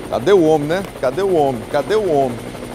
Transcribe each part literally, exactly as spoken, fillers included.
Cadê o homem, né? Cadê o homem? Cadê o homem?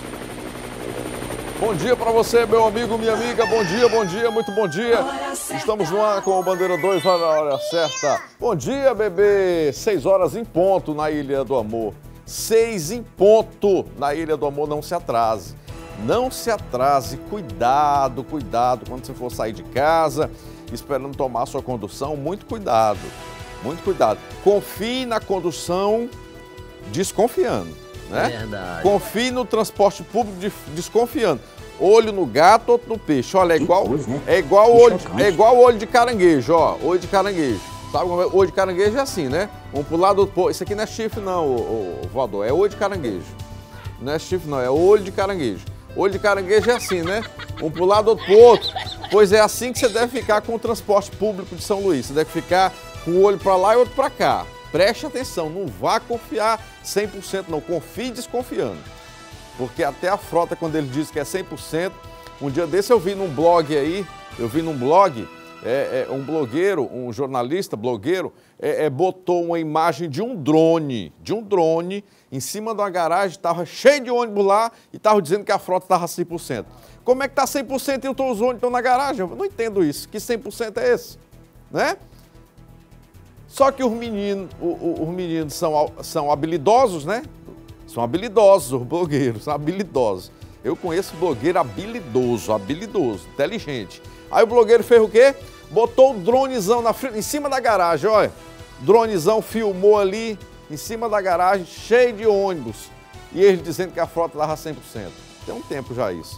Bom dia para você, meu amigo, minha amiga. Bom dia, bom dia, muito bom dia. Estamos no ar com o Bandeira dois, vai na hora certa. Bom dia, bebê. Seis horas em ponto na Ilha do Amor. Seis em ponto na Ilha do Amor. Não se atrase. Não se atrase. Cuidado, cuidado. Quando você for sair de casa, esperando tomar a sua condução, muito cuidado. Muito cuidado. Confie na condução desconfiando, né? Verdade. Confie no transporte público desconfiando. Olho no gato, outro no peixe. Olha, é igual, é igual o olho, é igual o olho de caranguejo, ó. Olho de caranguejo. Sabe como é? Olho de caranguejo é assim, né? Um pro lado, outro pro outro. Isso aqui não é chifre, não, o, o voador. É olho de caranguejo. Não é chifre, não. É olho de caranguejo. Olho de caranguejo é assim, né? Um pro lado, outro pro outro. Pois é assim que você deve ficar com o transporte público de São Luís. Você deve ficar com o olho para lá e outro para cá. Preste atenção, não vá confiar cem por cento não, confie desconfiando. Porque até a frota, quando ele diz que é cem por cento, um dia desse eu vi num blog aí, eu vi num blog, é, é, um blogueiro, um jornalista blogueiro, é, é, botou uma imagem de um drone, de um drone, em cima de uma garagem, estava cheio de ônibus lá e estava dizendo que a frota estava cem por cento. Como é que está cem por cento e os ônibus estão na garagem? Eu não entendo isso, que cem por cento é esse, né? Só que os meninos, os meninos são, são habilidosos, né? São habilidosos, os blogueiros, são habilidosos. Eu conheço blogueiro habilidoso, habilidoso, inteligente. Aí o blogueiro fez o quê? Botou o dronezão na frente, em cima da garagem, olha. Dronezão filmou ali, em cima da garagem, cheio de ônibus. E ele dizendo que a frota dava cem por cento. Tem um tempo já isso.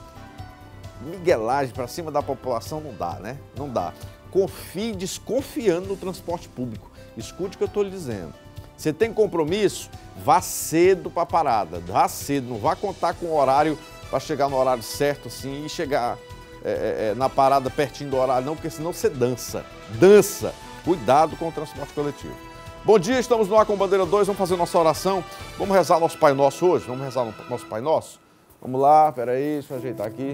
Miguelagem para cima da população não dá, né? Não dá. Confie desconfiando no transporte público. Escute o que eu estou lhe dizendo. Você tem compromisso? Vá cedo para a parada. Vá cedo, não vá contar com o horário para chegar no horário certo assim e chegar é, é, na parada pertinho do horário, não, porque senão você dança. Dança. Cuidado com o transporte coletivo. Bom dia, estamos no ar com Bandeira dois, vamos fazer nossa oração. Vamos rezar nosso Pai Nosso hoje? Vamos rezar nosso Pai Nosso? Vamos lá, peraí, deixa eu ajeitar aqui.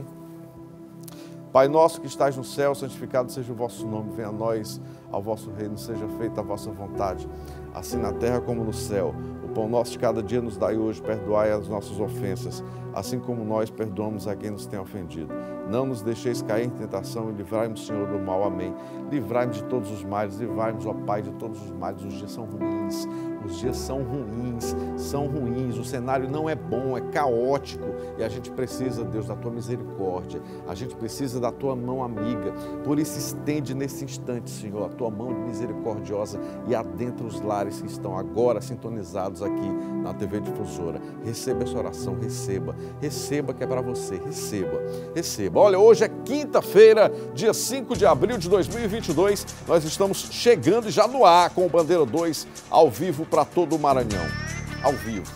Pai nosso que estais no céu, santificado seja o vosso nome, venha a nós, ao vosso reino, seja feita a vossa vontade, assim na terra como no céu. O pão nosso de cada dia nos dai hoje, perdoai as nossas ofensas, assim como nós perdoamos a quem nos tem ofendido. Não nos deixeis cair em tentação e livrai-nos, Senhor, do mal. Amém. Livrai-nos de todos os males, livrai-nos, ó Pai, de todos os males. Os dias são ruins, os dias são ruins, são ruins. O cenário não é bom, é caótico e a gente precisa, Deus, da Tua misericórdia. A gente precisa da Tua mão amiga. Por isso, estende nesse instante, Senhor, a Tua mão misericordiosa e adentra os lares que estão agora sintonizados aqui na T V Difusora. Receba essa oração, receba. Receba que é para você, receba, receba. Olha, hoje é quinta-feira, dia cinco de abril de dois mil e vinte e dois. Nós estamos chegando já no ar com o Bandeira dois, ao vivo para todo o Maranhão. Ao vivo.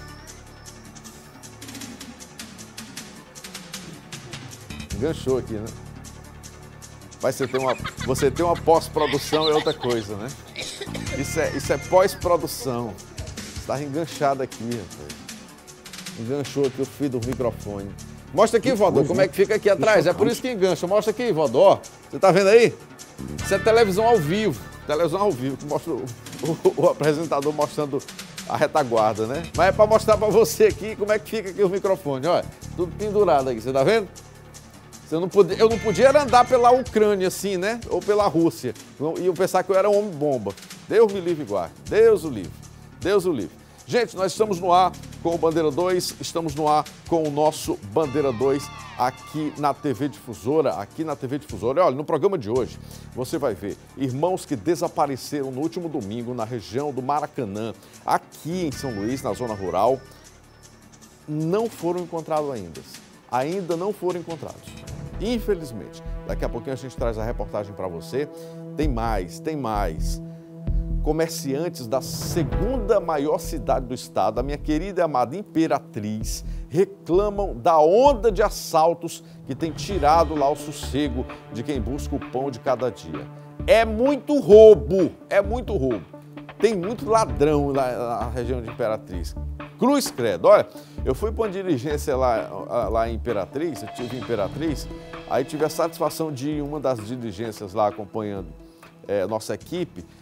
Enganchou aqui, né? Mas você tem uma, você tem uma pós-produção é outra coisa, né? Isso é, isso é pós-produção. Está enganchado aqui, rapaz. Enganchou aqui o fio do microfone. Mostra aqui, Vodó, como é que fica aqui atrás. É por isso que engancha. Mostra aqui, Vodó. Você tá vendo aí? Isso é televisão ao vivo. Televisão ao vivo, que mostra o, o, o apresentador mostrando a retaguarda, né? Mas é para mostrar para você aqui como é que fica aqui o microfone. Olha, tudo pendurado aqui, você tá vendo? Eu não podia, eu não podia andar pela Ucrânia assim, né? Ou pela Rússia. E eu pensar que eu era um homem-bomba. Deus me livre e guarde. Deus o livre. Deus o livre. Gente, nós estamos no ar com o Bandeira dois, estamos no ar com o nosso Bandeira dois aqui na T V Difusora, aqui na T V Difusora. Olha, no programa de hoje você vai ver irmãos que desapareceram no último domingo na região do Maracanã, aqui em São Luís, na zona rural, não foram encontrados ainda. Ainda não foram encontrados. Infelizmente. Daqui a pouquinho a gente traz a reportagem para você. Tem mais, tem mais. Comerciantes da segunda maior cidade do estado, a minha querida e amada Imperatriz, reclamam da onda de assaltos que tem tirado lá o sossego de quem busca o pão de cada dia. É muito roubo, é muito roubo. Tem muito ladrão lá na região de Imperatriz. Cruz credo. Olha, eu fui para uma diligência lá, lá em Imperatriz, eu tive em Imperatriz, aí tive a satisfação de ir em uma das diligências lá acompanhando é, nossa equipe.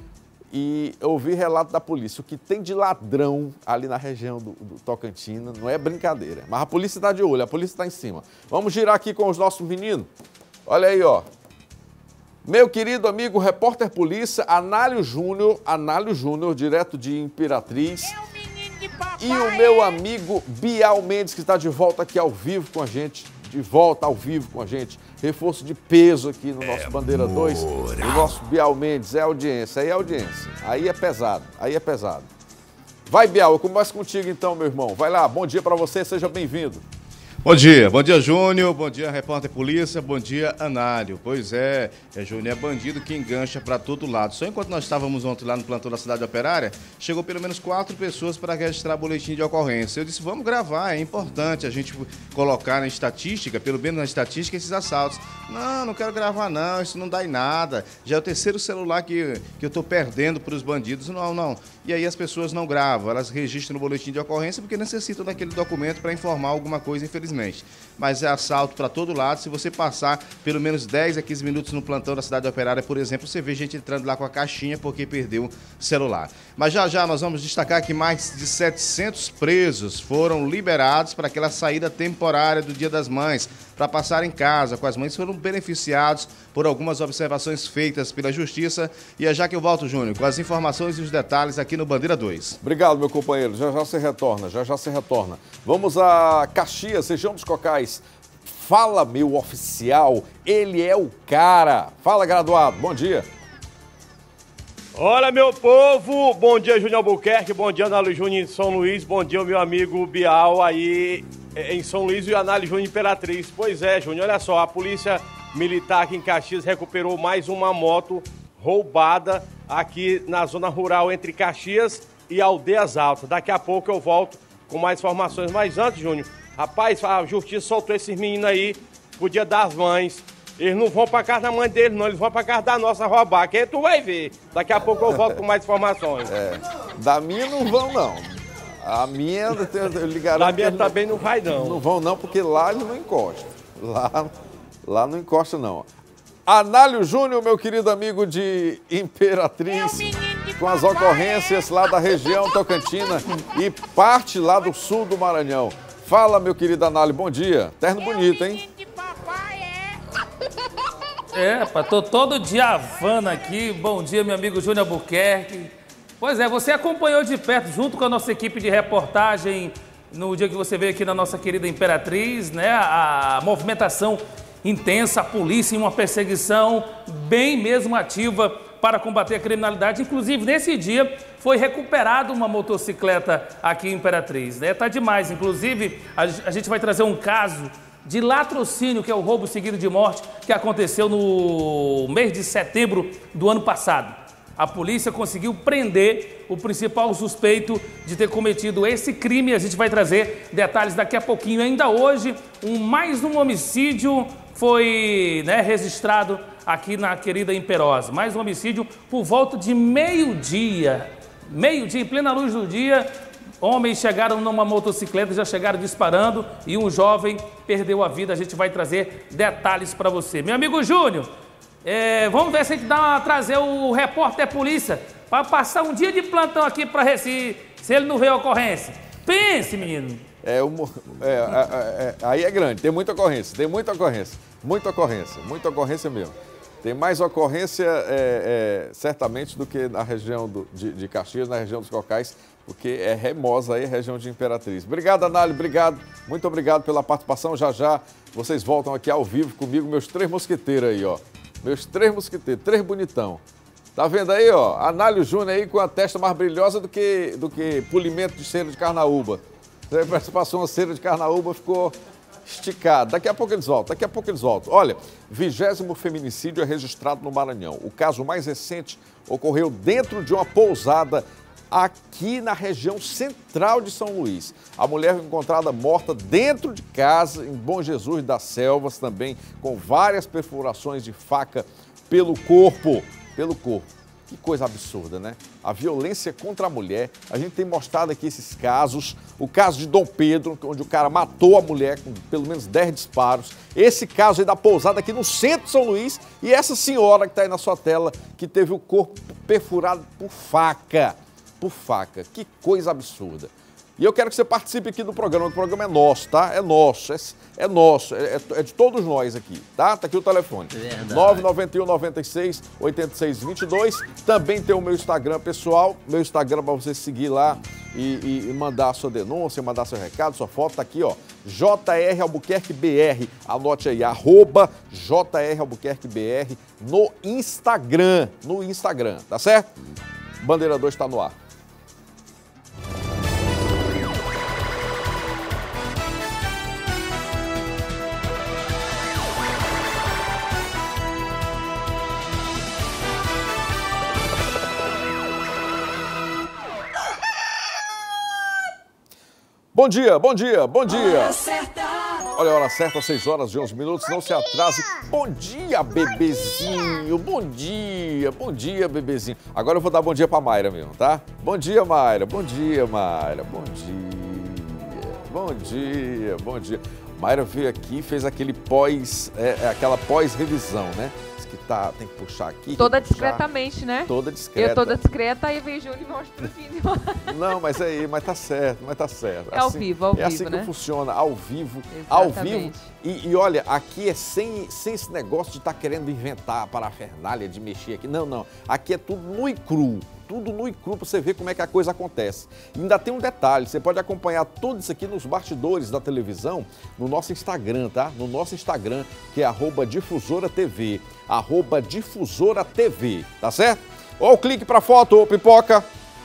e eu ouvi relato da polícia. O que tem de ladrão ali na região do, do Tocantina não é brincadeira. Mas a polícia está de olho, a polícia está em cima. Vamos girar aqui com os nossos meninos. Olha aí, ó. Meu querido amigo repórter polícia, Análio Júnior, Análio Júnior, direto de Imperatriz. É o menino de papai. E o meu amigo Bial Mendes, que está de volta aqui ao vivo com a gente. De volta ao vivo com a gente. Reforço de peso aqui no nosso é Bandeira dois. O nosso Bial Mendes é audiência. Aí é audiência. Aí é pesado. Aí é pesado. Vai, Bial, eu começo contigo então, meu irmão. Vai lá, bom dia para você, seja bem-vindo. Bom dia, bom dia Júnior, bom dia repórter polícia, bom dia Análio. Pois é, é Júnior, é bandido que engancha para todo lado. Só enquanto nós estávamos ontem lá no plantão da cidade operária, chegou pelo menos quatro pessoas para registrar boletim de ocorrência. Eu disse, vamos gravar, é importante a gente colocar na estatística, pelo menos na estatística, esses assaltos. Não, não quero gravar não, isso não dá em nada. Já é o terceiro celular que, que eu estou perdendo para os bandidos. Não, não. E aí as pessoas não gravam, elas registram no boletim de ocorrência porque necessitam daquele documento para informar alguma coisa, infelizmente. Mas é assalto para todo lado. Se você passar pelo menos dez a quinze minutos no plantão da cidade operária, por exemplo, você vê gente entrando lá com a caixinha porque perdeu o celular. Mas já já nós vamos destacar que mais de setecentos presos foram liberados para aquela saída temporária do Dia das Mães, para passar em casa com as mães, foram beneficiados por algumas observações feitas pela Justiça. E é já que eu volto, Júnior, com as informações e os detalhes aqui no Bandeira dois. Obrigado, meu companheiro. Já já se retorna, já já se retorna. Vamos a Caxias, região dos Cocais. Fala, meu oficial, ele é o cara. Fala, graduado, bom dia. Olha, meu povo, bom dia, Júnior Albuquerque, bom dia, Análio Júnior em São Luís, bom dia, meu amigo Bial aí em São Luís e o Análio Júnior Imperatriz. Pois é, Júnior, olha só, a polícia militar aqui em Caxias recuperou mais uma moto roubada aqui na zona rural entre Caxias e Aldeias Altas. Daqui a pouco eu volto com mais informações, mas antes, Júnior, rapaz, a Justiça soltou esses meninos aí pro Dia das Mães. Eles não vão pra casa da mãe deles, não. Eles vão pra casa da nossa roubar. Que aí tu vai ver. Daqui a pouco eu volto com mais informações. É. Da minha não vão, não. A minha, eu lhe garanto. Da minha também não vai, não. Não vão, não, porque lá ele não encosta. Lá, lá não encosta, não. Análio Júnior, meu querido amigo de Imperatriz, com as ocorrências lá da região Tocantina e parte lá do sul do Maranhão. Fala, meu querido Análio, bom dia. Terno bonito, hein? É, pá, tô todo dia avando aqui. Bom dia, meu amigo Júnior Albuquerque. Pois é, você acompanhou de perto, junto com a nossa equipe de reportagem, no dia que você veio aqui na nossa querida Imperatriz, né? A movimentação intensa, a polícia em uma perseguição bem mesmo ativa para combater a criminalidade. Inclusive, nesse dia, foi recuperada uma motocicleta aqui em Imperatriz, né? Tá demais. Inclusive, a, a gente vai trazer um caso de latrocínio, que é o roubo seguido de morte, que aconteceu no mês de setembro do ano passado. A polícia conseguiu prender o principal suspeito de ter cometido esse crime. A gente vai trazer detalhes daqui a pouquinho. Ainda hoje, um, mais um homicídio foi, né, registrado aqui na querida Imperosa. Mais um homicídio por volta de meio-dia. Meio-dia, em plena luz do dia, homens chegaram numa motocicleta, já chegaram disparando e um jovem perdeu a vida. A gente vai trazer detalhes para você. Meu amigo Júnior, é, vamos ver se a gente dá uma, trazer o repórter polícia para passar um dia de plantão aqui para Recife, se ele não vê a ocorrência. Pense, menino. É, um, é, é, é, aí é grande, tem muita ocorrência, tem muita ocorrência, muita ocorrência, muita ocorrência mesmo. Tem mais ocorrência, é, é, certamente, do que na região do, de, de Caxias, na região dos Cocais, porque é remosa aí a região de Imperatriz. Obrigado, Análio, obrigado, muito obrigado pela participação. Já já vocês voltam aqui ao vivo comigo, meus três mosqueteiros aí, ó. Meus três mosqueteiros, três bonitão. Tá vendo aí, ó? Análio Júnior aí com a testa mais brilhosa do que, do que polimento de cera de carnaúba. Você passou uma cera de carnaúba, ficou esticado. Daqui a pouco eles voltam, daqui a pouco eles voltam. Olha, vigésimo feminicídio é registrado no Maranhão. O caso mais recente ocorreu dentro de uma pousada aqui na região central de São Luís. A mulher foi encontrada morta dentro de casa, em Bom Jesus das Selvas também, com várias perfurações de faca pelo corpo. Pelo corpo. Que coisa absurda, né? A violência contra a mulher. A gente tem mostrado aqui esses casos. O caso de Dom Pedro, onde o cara matou a mulher com pelo menos dez disparos. Esse caso aí da pousada aqui no centro de São Luís. E essa senhora que está aí na sua tela, que teve o corpo perfurado por faca. Por faca. Que coisa absurda. E eu quero que você participe aqui do programa. O programa é nosso, tá? É nosso. É, é nosso. É, é de todos nós aqui, tá? Tá aqui o telefone. Verdade. nove nove um, nove seis, oito seis dois dois. Também tem o meu Instagram pessoal. Meu Instagram para você seguir lá e, e mandar a sua denúncia, mandar seu recado, sua foto. Tá aqui, ó. J R Albuquerque B R. Anote aí, arroba J R Albuquerque B R no Instagram. No Instagram, tá certo? Bandeira dois está no ar. Bom dia, bom dia, bom dia. Hora certa. Olha a hora certa, seis horas e onze minutos, não se atrase. Bom dia, bebezinho, bom dia, bom dia, bebezinho. Agora eu vou dar bom dia pra Mayra mesmo, tá? Bom dia, Mayra, bom dia, Mayra, bom dia, bom dia, bom dia. Mayra veio aqui e fez aquele pós, é, aquela pós-revisão, né? Que tá, tem que puxar aqui. Toda puxar. discretamente, né? Toda discreta. Eu toda discreta e vem Júnior e mostra o vídeo. Não, mas aí, mas tá certo, mas tá certo. É ao vivo, ao é vivo, assim né? que funciona, ao vivo, Exatamente. ao vivo. E, e olha, aqui é sem, sem esse negócio de estar tá querendo inventar parafernália, de mexer aqui. Não, não. Aqui é tudo nu e cru. Tudo nu e cru para você ver como é que a coisa acontece. E ainda tem um detalhe, você pode acompanhar tudo isso aqui nos bastidores da televisão no nosso Instagram, tá? No nosso Instagram, que é arroba Difusora T V. Arroba Difusora T V, tá certo? Ó o clique para foto, Pipoca.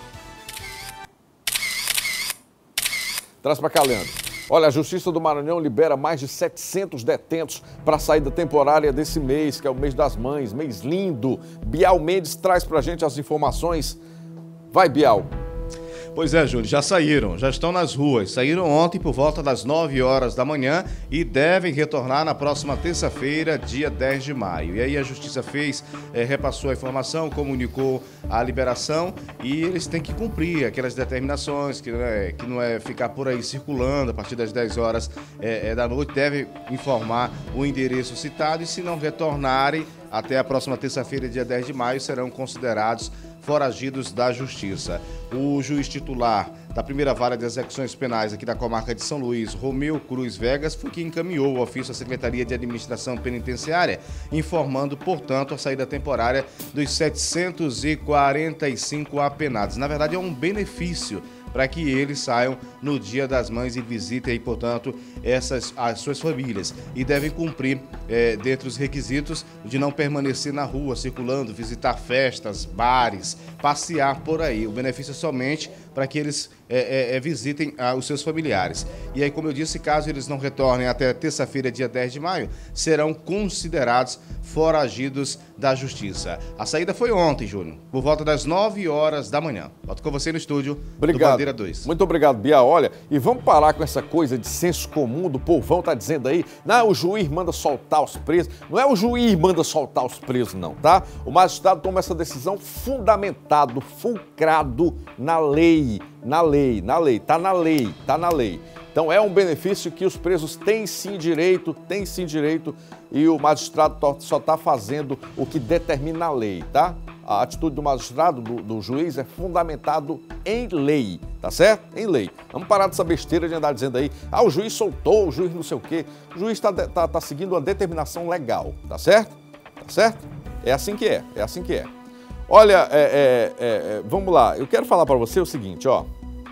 Traz para cá, Leandro. Olha, a Justiça do Maranhão libera mais de setecentos detentos para a saída temporária desse mês, que é o mês das mães, mês lindo. Bial Mendes traz para a gente as informações. Vai, Bial. Pois é, Júlio, já saíram, já estão nas ruas. Saíram ontem por volta das nove horas da manhã e devem retornar na próxima terça-feira, dia dez de maio. E aí a Justiça fez, é, repassou a informação, comunicou a liberação e eles têm que cumprir aquelas determinações, que não é, que não é ficar por aí circulando a partir das dez horas é, é, da noite, deve informar o endereço citado e se não retornarem até a próxima terça-feira, dia dez de maio, serão considerados foragidos da Justiça. O juiz titular da primeira vara de execuções penais aqui da comarca de São Luís, Romeu Cruz Vegas, foi quem encaminhou o ofício à Secretaria de Administração Penitenciária, informando, portanto, a saída temporária dos setecentos e quarenta e cinco apenados. Na verdade, é um benefício para que eles saiam no Dia das Mães e visitem, aí, portanto, essas, as suas famílias. E devem cumprir, é, dentre os requisitos, de não permanecer na rua, circulando, visitar festas, bares, passear por aí. O benefício é somente para que eles é, é, é, visitem ah, os seus familiares. E aí, como eu disse, caso eles não retornem até terça-feira, dia dez de maio, serão considerados foragidos da Justiça. A saída foi ontem, Júnior, por volta das nove horas da manhã. Volto com você no estúdio. Obrigado. Do Bandeira dois. Muito obrigado, Bia. Olha, e vamos parar com essa coisa de senso comum do povão tá dizendo aí, não, o juiz manda soltar os presos. Não é o juiz manda soltar os presos, não, tá? O magistrado toma essa decisão fundamentado, fulcrado na lei, na lei, na lei, tá na lei, tá na lei. Então é um benefício que os presos têm sim direito, têm sim direito, e o magistrado só está fazendo o que determina a lei, tá? A atitude do magistrado, do, do juiz, é fundamentado em lei, tá certo? Em lei. Vamos parar dessa besteira de andar dizendo aí, ah, o juiz soltou, o juiz não sei o quê. O juiz está tá, tá seguindo uma determinação legal, tá certo? Tá certo? É assim que é, é assim que é. Olha, é, é, é, vamos lá, eu quero falar para você o seguinte, ó.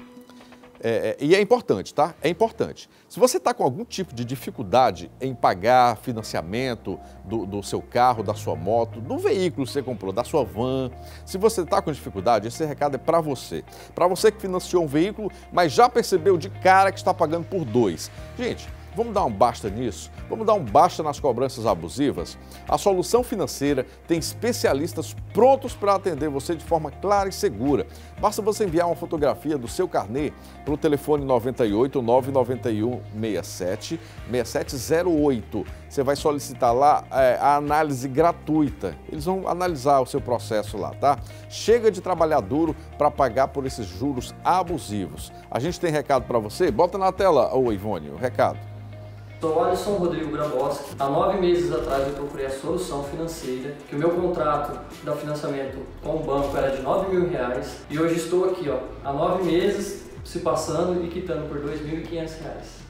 É, é, e é importante, tá? É importante. Se você está com algum tipo de dificuldade em pagar financiamento do, do seu carro, da sua moto, do veículo que você comprou, da sua van, se você está com dificuldade, esse recado é para você. Para você que financiou um veículo, mas já percebeu de cara que está pagando por dois. Gente, vamos dar um basta nisso? Vamos dar um basta nas cobranças abusivas? A Solução Financeira tem especialistas prontos para atender você de forma clara e segura. Basta você enviar uma fotografia do seu carnê pelo telefone nove oito, nove nove um, seis sete, seis sete zero oito. Você vai solicitar lá é, a análise gratuita. Eles vão analisar o seu processo lá, tá? Chega de trabalhar duro para pagar por esses juros abusivos. A gente tem recado para você? Bota na tela, ô Ivone, o recado. Sou Alisson Rodrigo Grabowski. Há nove meses atrás eu procurei a solução financeira, que o meu contrato de financiamento com o banco era de nove mil reais e hoje estou aqui, ó, há nove meses se passando e quitando por dois mil e quinhentos reais.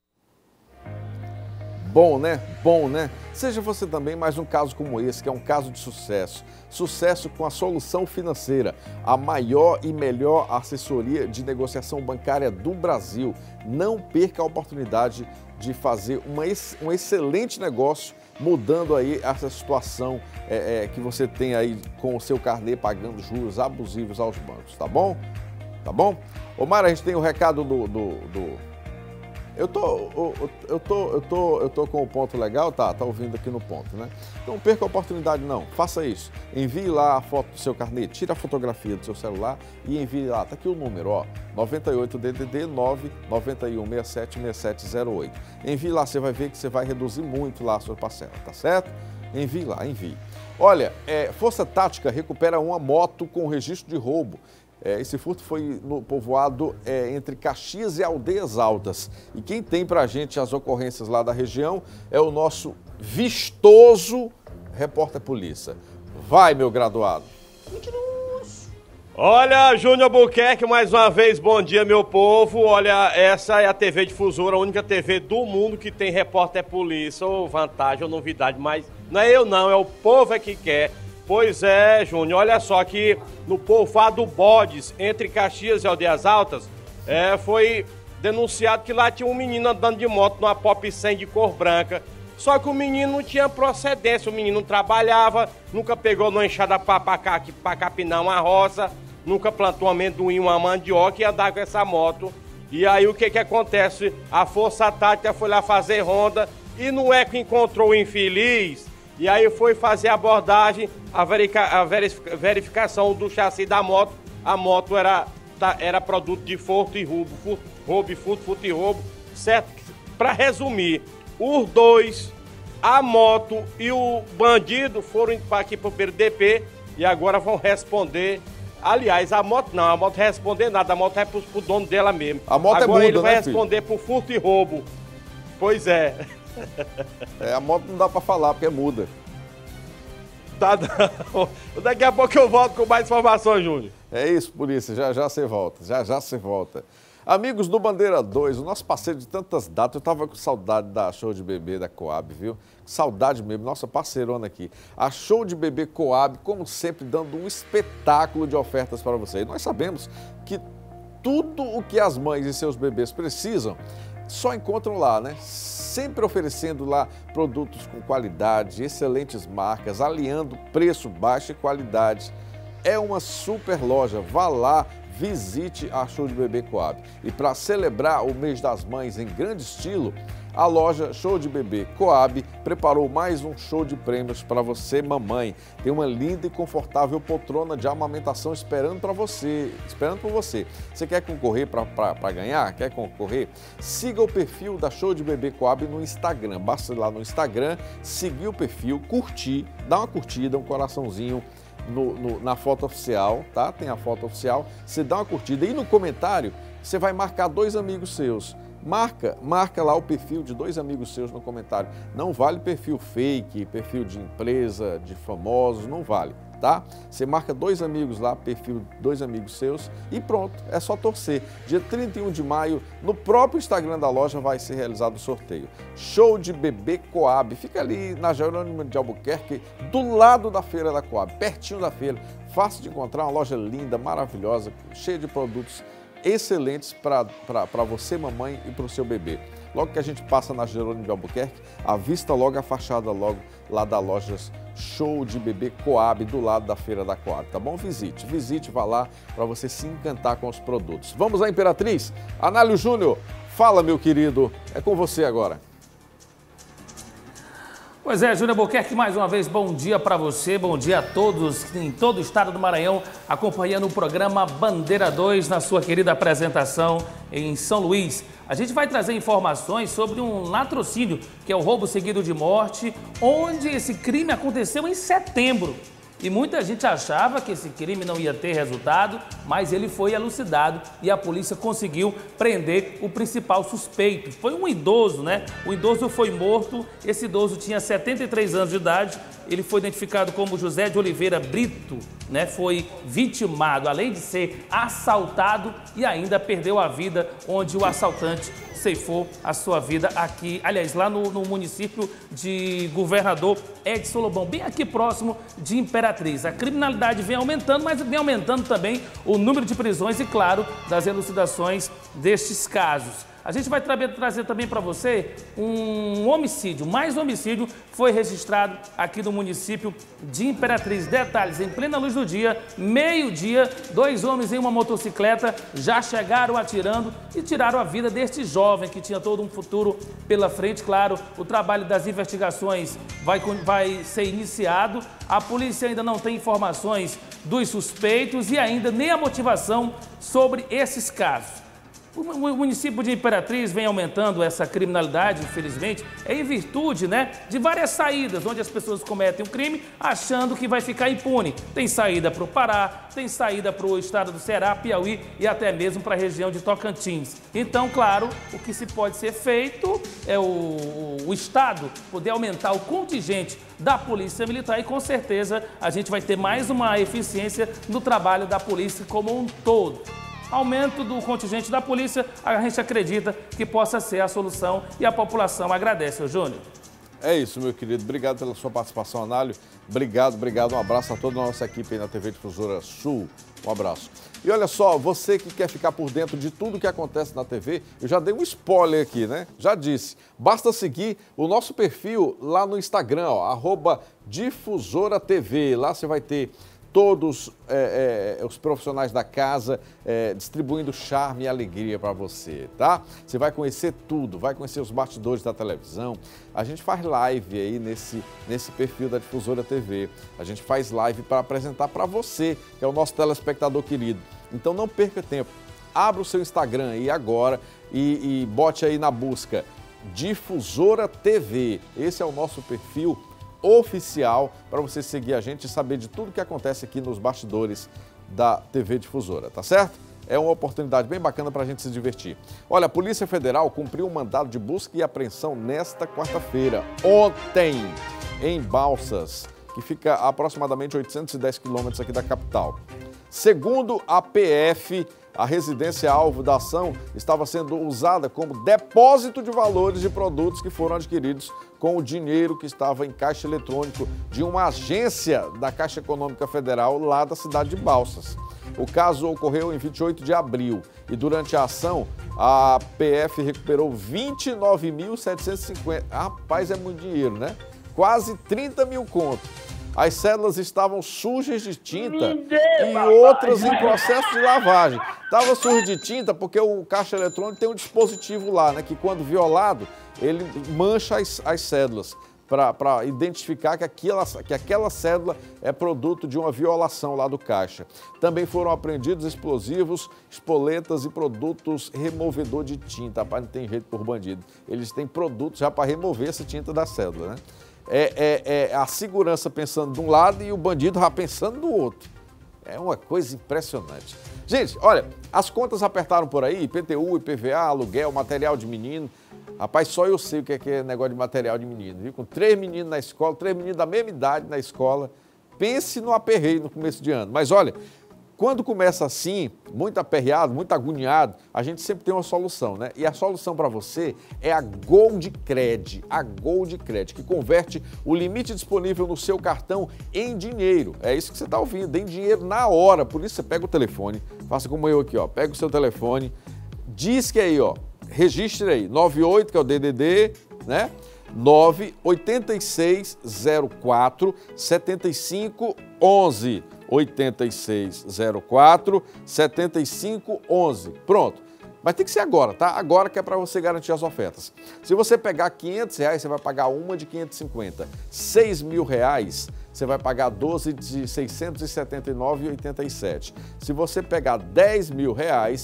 Bom, né? Bom, né? Seja você também mais um caso como esse, que é um caso de sucesso. Sucesso com a Solução Financeira, a maior e melhor assessoria de negociação bancária do Brasil. Não perca a oportunidade de fazer uma, um excelente negócio, mudando aí essa situação é, é, que você tem aí com o seu carnê pagando juros abusivos aos bancos, tá bom? Tá bom? Ô Mara, a gente tem o recado do... do, do... Eu tô, eu, eu, tô, eu, tô, eu tô com o ponto legal, tá? Tá ouvindo aqui no ponto, né? Então não perca a oportunidade não, faça isso. Envie lá a foto do seu carnê, tira a fotografia do seu celular e envie lá. Tá aqui o número, ó, noventa e oito D D D nove nove um seis sete seis sete zero oito. Envie lá, você vai ver que você vai reduzir muito lá a sua parcela, tá certo? Envie lá, envie. Olha, é, Força Tática recupera uma moto com registro de roubo. É, esse furto foi no povoado é, entre Caxias e Aldeias Altas. E quem tem pra gente as ocorrências lá da região é o nosso vistoso repórter polícia. Vai, meu graduado. Olha, Júnior Albuquerque, mais uma vez, bom dia, meu povo. Olha, essa é a T V Difusora, a única T V do mundo que tem repórter polícia, ou vantagem, ou novidade, mas não é eu não, é o povo é que quer. Pois é, Júnior, olha só que no povoado Bodes, entre Caxias e Aldeias Altas, é, foi denunciado que lá tinha um menino andando de moto numa Pop cem de cor branca. Só que o menino não tinha procedência, o menino não trabalhava, nunca pegou numa enxada para capinar uma roça, nunca plantou um amendoim, uma mandioca e andava com essa moto. E aí o que que acontece? A Força Tática foi lá fazer ronda e não é que encontrou o infeliz. E aí foi fazer a abordagem, a, verica, a verificação do chassi da moto. A moto era, era produto de furto e roubo, furto, roubo e furto, furto e roubo, certo? Para resumir, os dois, a moto e o bandido foram aqui para o P D P e agora vão responder. Aliás, a moto não, a moto não responder nada, a moto é para o dono dela mesmo. A moto agora é muda, ele vai né, responder por furto e roubo. Pois é. É, a moto não dá pra falar, porque é muda. Tá, não. Daqui a pouco eu volto com mais informações, Júnior. É isso, polícia, já já você volta, já já você volta. Amigos do Bandeira dois, o nosso parceiro de tantas datas, eu tava com saudade da Show de Bebê da Coab, viu? Saudade mesmo, nossa parceirona aqui. A Show de Bebê Coab, como sempre, dando um espetáculo de ofertas para você. E nós sabemos que tudo o que as mães e seus bebês precisam, só encontram lá, né? Sempre oferecendo lá produtos com qualidade, excelentes marcas, aliando preço baixo e qualidade. É uma super loja, vá lá, visite a Show de Bebê Coab. E para celebrar o mês das mães em grande estilo, a loja Show de Bebê Coab preparou mais um show de prêmios para você, mamãe. Tem uma linda e confortável poltrona de amamentação esperando para você, esperando por você. Você quer concorrer para ganhar? Quer concorrer? Siga o perfil da Show de Bebê Coab no Instagram. Basta ir lá no Instagram, seguir o perfil, curtir, dar uma curtida, um coraçãozinho no, no, na foto oficial, tá? Tem a foto oficial. Você dá uma curtida e no comentário você vai marcar dois amigos seus. Marca, marca lá o perfil de dois amigos seus no comentário. Não vale perfil fake, perfil de empresa, de famosos, não vale, tá? Você marca dois amigos lá, perfil de dois amigos seus e pronto, é só torcer. Dia trinta e um de maio, no próprio Instagram da loja vai ser realizado o sorteio. Show de Bebê Coab, fica ali na Jerônimo de Albuquerque, do lado da feira da Coab, pertinho da feira, fácil de encontrar, uma loja linda, maravilhosa, cheia de produtos excelentes para você, mamãe, e para o seu bebê. Logo que a gente passa na Jerônimo de Albuquerque, avista logo a fachada logo lá da loja Show de Bebê Coab, do lado da feira da Coab, tá bom? Visite, visite, vá lá para você se encantar com os produtos. Vamos à Imperatriz? Análio Júnior, fala, meu querido, é com você agora. Pois é, Júnior Albuquerque, mais uma vez, bom dia para você, bom dia a todos em todo o estado do Maranhão, acompanhando o programa Bandeira dois na sua querida apresentação em São Luís. A gente vai trazer informações sobre um latrocínio, que é o roubo seguido de morte, onde esse crime aconteceu em setembro. E muita gente achava que esse crime não ia ter resultado, mas ele foi elucidado e a polícia conseguiu prender o principal suspeito. Foi um idoso, né? O idoso foi morto, esse idoso tinha setenta e três anos de idade, ele foi identificado como José de Oliveira Brito, né? Foi vitimado, além de ser assaltado e ainda perdeu a vida, onde o assaltante ceifou a sua vida aqui, aliás, lá no, no município de Governador Edson Lobão, bem aqui próximo de Imperatriz. A criminalidade vem aumentando, mas vem aumentando também o número de prisões e, claro, das elucidações destes casos. A gente vai tra trazer também para você um homicídio, mais um homicídio foi registrado aqui no município de Imperatriz. Detalhes, em plena luz do dia, meio-dia, dois homens em uma motocicleta já chegaram atirando e tiraram a vida deste jovem que tinha todo um futuro pela frente. Claro, o trabalho das investigações vai, vai ser iniciado. A polícia ainda não tem informações dos suspeitos e ainda nem a motivação sobre esses casos. O município de Imperatriz vem aumentando essa criminalidade, infelizmente, é em virtude, né, de várias saídas, onde as pessoas cometem um crime achando que vai ficar impune. Tem saída para o Pará, tem saída para o estado do Ceará, Piauí e até mesmo para a região de Tocantins. Então, claro, o que se pode ser feito é o, o estado poder aumentar o contingente da Polícia Militar e, com certeza, a gente vai ter mais uma eficiência no trabalho da polícia como um todo. Aumento do contingente da polícia, a gente acredita que possa ser a solução e a população agradece, ô Júnior. É isso, meu querido. Obrigado pela sua participação, Análio. Obrigado, obrigado. Um abraço a toda a nossa equipe aí na T V Difusora Sul. Um abraço. E olha só, você que quer ficar por dentro de tudo que acontece na T V, eu já dei um spoiler aqui, né? Já disse. Basta seguir o nosso perfil lá no Instagram, ó, arroba Difusora T V. Lá você vai ter todos é, é, os profissionais da casa é, distribuindo charme e alegria para você, tá? Você vai conhecer tudo, vai conhecer os bastidores da televisão. A gente faz live aí nesse, nesse perfil da Difusora T V. A gente faz live para apresentar para você, que é o nosso telespectador querido. Então não perca tempo. Abra o seu Instagram aí agora e, e bote aí na busca Difusora T V. Esse é o nosso perfil oficial para você seguir a gente e saber de tudo que acontece aqui nos bastidores da T V Difusora, tá certo? É uma oportunidade bem bacana para a gente se divertir. Olha, a Polícia Federal cumpriu um mandado de busca e apreensão nesta quarta-feira, ontem, em Balsas, que fica a aproximadamente oitocentos e dez quilômetros aqui da capital. Segundo a P F, a residência-alvo da ação estava sendo usada como depósito de valores de produtos que foram adquiridos com o dinheiro que estava em caixa eletrônico de uma agência da Caixa Econômica Federal lá da cidade de Balsas. O caso ocorreu em vinte e oito de abril e durante a ação a P F recuperou vinte e nove mil setecentos e cinquenta. Rapaz, é muito dinheiro, né? Quase trinta mil conto. As cédulas estavam sujas de tinta e outras em processo de lavagem. Estava suja de tinta porque o caixa eletrônico tem um dispositivo lá, né, que quando violado, ele mancha as, as cédulas para identificar que aquela, que aquela cédula é produto de uma violação lá do caixa. Também foram apreendidos explosivos, espoletas e produtos removedor de tinta. Rapaz, não tem jeito por bandido. Eles têm produtos já para remover essa tinta da cédula, né? É, é, é a segurança pensando de um lado e o bandido já pensando do outro. É uma coisa impressionante. Gente, olha, as contas apertaram por aí, I P T U, I P V A, aluguel, material de menino. Rapaz, só eu sei o que é, que é negócio de material de menino, viu? Com três meninos na escola, três meninos da mesma idade na escola. Pense no aperreio no começo de ano. Mas olha, quando começa assim, muito aperreado, muito agoniado, a gente sempre tem uma solução, né? E a solução para você é a Goldcred, a Goldcred, que converte o limite disponível no seu cartão em dinheiro. É isso que você está ouvindo, em dinheiro na hora. Por isso você pega o telefone, faça como eu aqui, ó, pega o seu telefone, diz que aí, ó, registre aí, nove oito, que é o D D D, né? nove oito seis zero quatro sete cinco um um. oito seis zero quatro sete cinco um um. Pronto. Mas tem que ser agora, tá? Agora que é para você garantir as ofertas. Se você pegar quinhentos reais, você vai pagar uma de quinhentos e cinquenta. seis mil reais, você vai pagar doze de seiscentos e setenta e nove reais e oitenta e sete centavos. Se você pegar dez mil reais,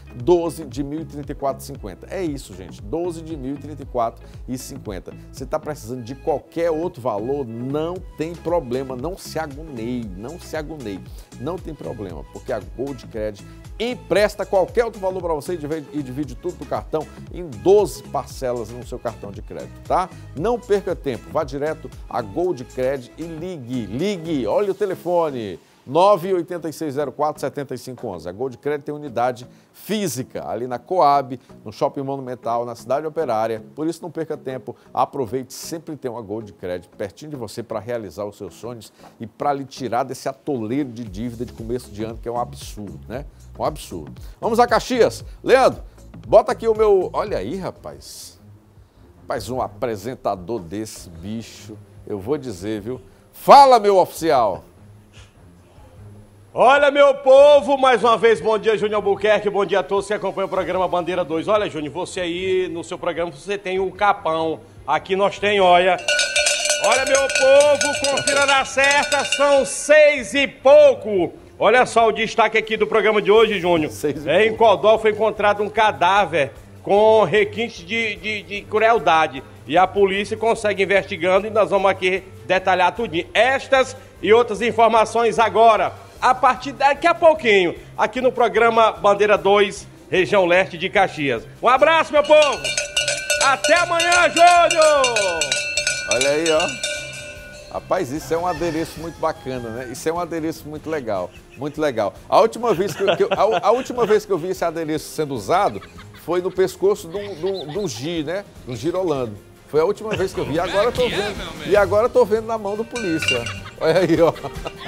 doze de mil e trinta e quatro reais e cinquenta centavos. É isso, gente, doze de mil e trinta e quatro reais e cinquenta centavos. Você está precisando de qualquer outro valor, não tem problema, não se agonie, não se agonie, não tem problema, porque a Gold Cred empresta qualquer outro valor para você e divide, e divide tudo do cartão em doze parcelas no seu cartão de crédito, tá? Não perca tempo, vá direto a Gold Cred e ligue, ligue, olha o telefone, nove oito seis zero quatro sete cinco um um. A Gold Cred tem unidade física ali na Coab, no Shopping Monumental, na Cidade Operária. Por isso não perca tempo, aproveite, sempre tem uma Gold Cred pertinho de você para realizar os seus sonhos e para lhe tirar desse atoleiro de dívida de começo de ano, que é um absurdo, né? Um absurdo. Vamos a Caxias. Leandro, bota aqui o meu... Olha aí, rapaz. Rapaz, um apresentador desse bicho, eu vou dizer, viu? Fala, meu oficial. Olha, meu povo, mais uma vez, bom dia, Júnior Albuquerque, bom dia a todos que acompanham o programa Bandeira dois. Olha, Júnior, você aí, no seu programa, você tem o Capão. Aqui nós tem, olha... Olha, meu povo, confira na certa, são seis e pouco. Olha só o destaque aqui do programa de hoje, Júnior. É, em Codó foi encontrado um cadáver com requinte de, de, de crueldade. E a polícia consegue investigando e nós vamos aqui detalhar tudinho. Estas e outras informações agora, a partir daqui a pouquinho, aqui no programa Bandeira dois, região leste de Caxias. Um abraço, meu povo! Até amanhã, Júnior! Olha aí, ó. Rapaz, isso é um adereço muito bacana, né? Isso é um adereço muito legal, muito legal. A última vez que eu, que eu, a, a última vez que eu vi esse adereço sendo usado foi no pescoço de um, de um, de um Gi, né? Um girolando. Foi a última vez que eu vi. E agora eu tô vendo. E agora eu tô vendo na mão do polícia. Olha aí, ó.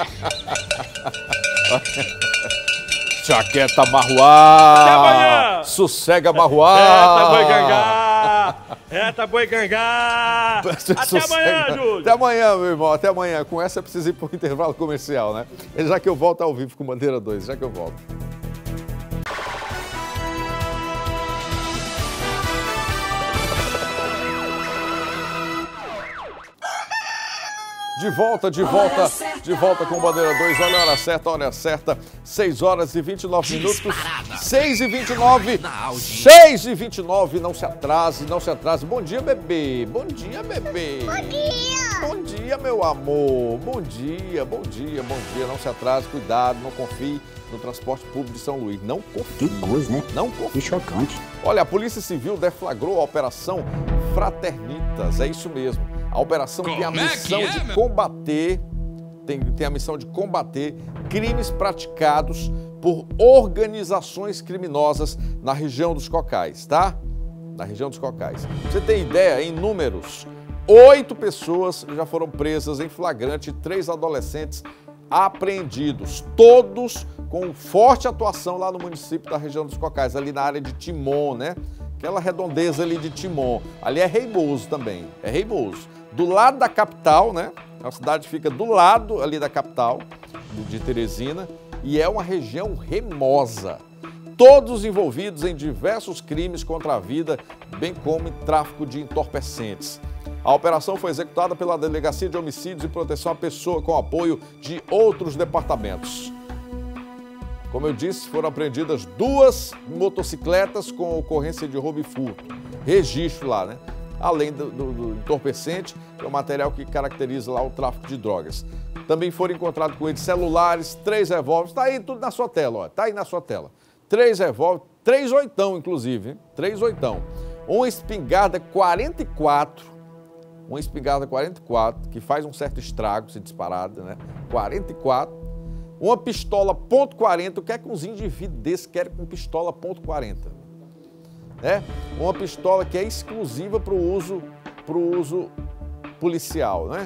Jaqueta marruá. Até amanhã. Sossega marruá. Eita, boi gangá. Eita, boi gangá. Até amanhã, Júlio. Até amanhã, meu irmão. Até amanhã. Com essa eu preciso ir para o intervalo comercial, né? Já que eu volto ao vivo com Bandeira dois. Já que eu volto. De volta, de volta, de volta com Bandeira dois. Olha a hora certa, a hora certa. seis horas e vinte e nove minutos. seis e vinte e nove. seis e vinte e nove. Não se atrase, não se atrase. Bom dia, bebê. Bom dia, bebê. Bom dia. Bom dia, meu amor. Bom dia, bom dia, bom dia. Não se atrase, cuidado, não confie no transporte público de São Luís. Não confie. Que coisa, né? Não confie. Que chocante. Olha, a Polícia Civil deflagrou a Operação Fraternitas. É isso mesmo. A operação tem a missão é é, de combater, tem, tem a missão de combater crimes praticados por organizações criminosas na região dos Cocais, tá? Na região dos Cocais. Você tem ideia, em números, oito pessoas já foram presas em flagrante, três adolescentes apreendidos, todos com forte atuação lá no município da região dos Cocais, ali na área de Timon, né? Aquela redondeza ali de Timon. Ali é Reimoso também, é Reimoso. Do lado da capital, né? A cidade fica do lado ali da capital, de Teresina, e é uma região remosa. Todos envolvidos em diversos crimes contra a vida, bem como em tráfico de entorpecentes. A operação foi executada pela Delegacia de Homicídios e Proteção à Pessoa com apoio de outros departamentos. Como eu disse, foram apreendidas duas motocicletas com ocorrência de roubo e furto. Registro lá, né? Além do, do, do entorpecente, que é o material que caracteriza lá o tráfico de drogas. Também foram encontrados com eles celulares, três revólveres, tá aí tudo na sua tela, ó, tá aí na sua tela. Três revólveres, três oitão, inclusive, hein? Três oitão. Uma espingarda quarenta e quatro, uma espingarda quarenta e quatro, que faz um certo estrago se disparada, né? quarenta e quatro. Uma pistola ponto quarenta, o que é que uns indivíduos desses querem com pistola ponto quarenta? Né? Uma pistola que é exclusiva para o uso, pro uso policial, né?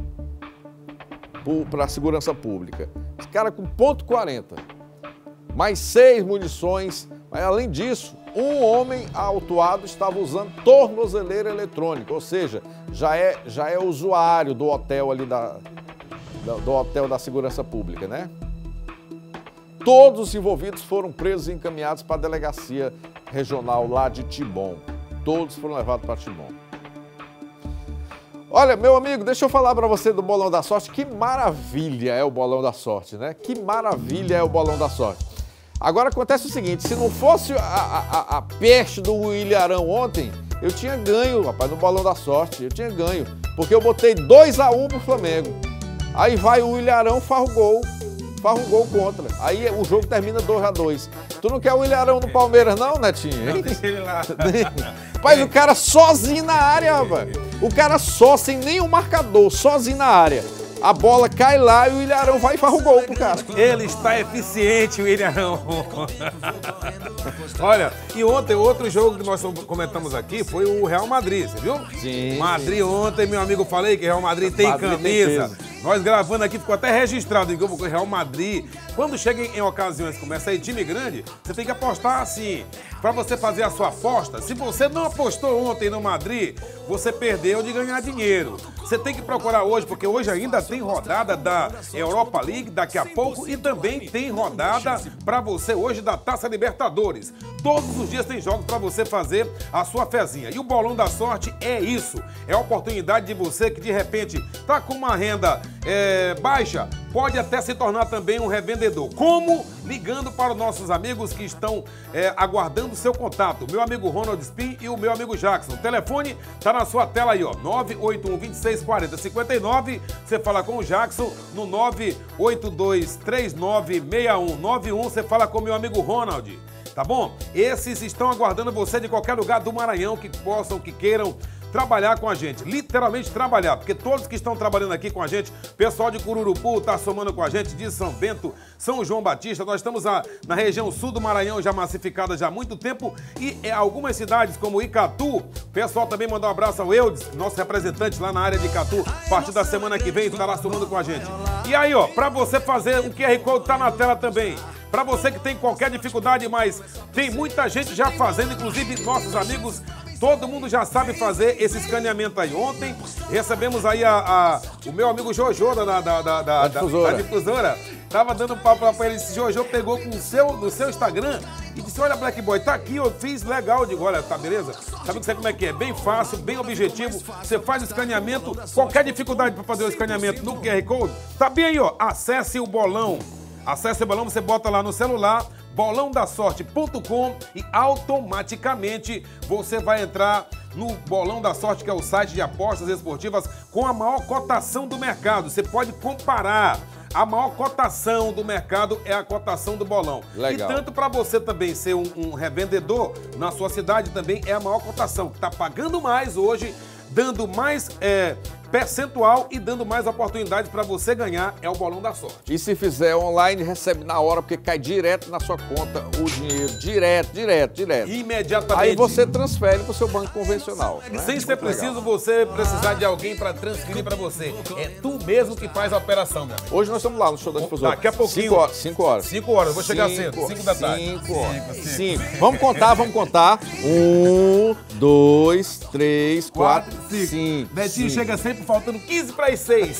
Para a segurança pública. Esse cara com ponto quarenta, mais seis munições, mas além disso, um homem autuado estava usando tornozeleira eletrônica, ou seja, já é, já é usuário do hotel ali da, do hotel da segurança pública, né? Todos os envolvidos foram presos e encaminhados para a delegacia regional lá de Timon. Todos foram levados para Timon. Olha, meu amigo, deixa eu falar para você do Bolão da Sorte. Que maravilha é o Bolão da Sorte, né? Que maravilha é o Bolão da Sorte. Agora acontece o seguinte, se não fosse a, a, a peste do Ilharão ontem, eu tinha ganho, rapaz, no Bolão da Sorte, eu tinha ganho, porque eu botei dois a um pro Flamengo. Aí vai o Ilharão, faz o gol, faz um gol contra. Aí o jogo termina dois a dois. Tu não quer o Ilharão no Palmeiras não, Netinho? Hein? Não, deixa ele lá. Rapaz, o cara sozinho na área, rapaz. O cara só, sem nenhum marcador, sozinho na área. A bola cai lá e o Ilharão vai e faz o gol pro cara. Ele está eficiente, o Ilharão. Olha, e ontem, outro jogo que nós comentamos aqui foi o Real Madrid, você viu? Sim. Madrid ontem, meu amigo, falei que Real Madrid tem Madrid camisa. tem Nós gravando aqui, ficou até registrado em Globo, Real Madrid. Quando chega em, em ocasiões como essa aí, time grande, você tem que apostar assim, para você fazer a sua aposta. Se você não apostou ontem no Madrid, você perdeu de ganhar dinheiro. Você tem que procurar hoje, porque hoje ainda tem rodada da Europa League, daqui a pouco, e também tem rodada para você hoje da Taça Libertadores. Todos os dias tem jogos para você fazer a sua fezinha. E o Bolão da Sorte é isso. É a oportunidade de você que de repente está com uma renda é, baixa, pode até se tornar também um revendedor. Como? Ligando para os nossos amigos que estão é, aguardando o seu contato. Meu amigo Ronald Spin e o meu amigo Jackson. O telefone está na sua tela aí, ó. nove oito um, dois seis, quatro zero cinco nove. Você fala com o Jackson no nove oito dois, três nove seis um nove um. Você fala com o meu amigo Ronald. Tá bom? Esses estão aguardando você de qualquer lugar do Maranhão que possam, que queiram trabalhar com a gente, literalmente trabalhar, porque todos que estão trabalhando aqui com a gente, pessoal de Cururupu está somando com a gente, de São Bento, São João Batista, nós estamos a, na região sul do Maranhão, já massificada já há muito tempo, e é, algumas cidades como Icatu, o pessoal também mandou um abraço ao Eudes, nosso representante lá na área de Icatu, a partir da semana que vem estará somando com a gente. E aí, ó, para você fazer, o Q R Code tá na tela também. Para você que tem qualquer dificuldade, mas tem muita gente já fazendo, inclusive nossos amigos, todo mundo já sabe fazer esse escaneamento aí. Ontem recebemos aí a, a, o meu amigo Jojo da, da, da, da, da, difusora. da difusora. Tava dando papo para ele, esse Jojo pegou com o seu, do seu Instagram e disse, olha Black Boy, tá aqui, eu fiz legal. Eu digo, olha, tá beleza? Sabe que você como é que é? Bem fácil, bem objetivo. Você faz o escaneamento, qualquer dificuldade para fazer o escaneamento no Q R Code, tá bem aí, ó. Acesse o Bolão. Acesse o Bolão, você bota lá no celular, bolão da sorte ponto com e automaticamente você vai entrar no Bolão da Sorte, que é o site de apostas esportivas com a maior cotação do mercado. Você pode comparar. A maior cotação do mercado é a cotação do bolão. Legal. E tanto para você também ser um, um revendedor, na sua cidade também é a maior cotação. Está pagando mais hoje, dando mais é, percentual e dando mais oportunidades para você ganhar, é o Bolão da Sorte. E se fizer online, recebe na hora, porque cai direto na sua conta o dinheiro. Direto, direto, direto. Imediatamente. Aí você transfere para o seu banco convencional. Né? Sem ser preciso você precisar de alguém para transferir para você. É tu mesmo que faz a operação, meu amigo. Hoje nós estamos lá no show da difusora. Daqui a pouquinho. Cinco horas. Cinco horas. Cinco horas, eu vou chegar cinco, cedo. Cinco da tarde. Cinco horas. Cinco, cinco. Vamos contar, vamos contar. Um, dois, três, quatro, cinco. cinco. Betinho chega sempre faltando quinze para as seis.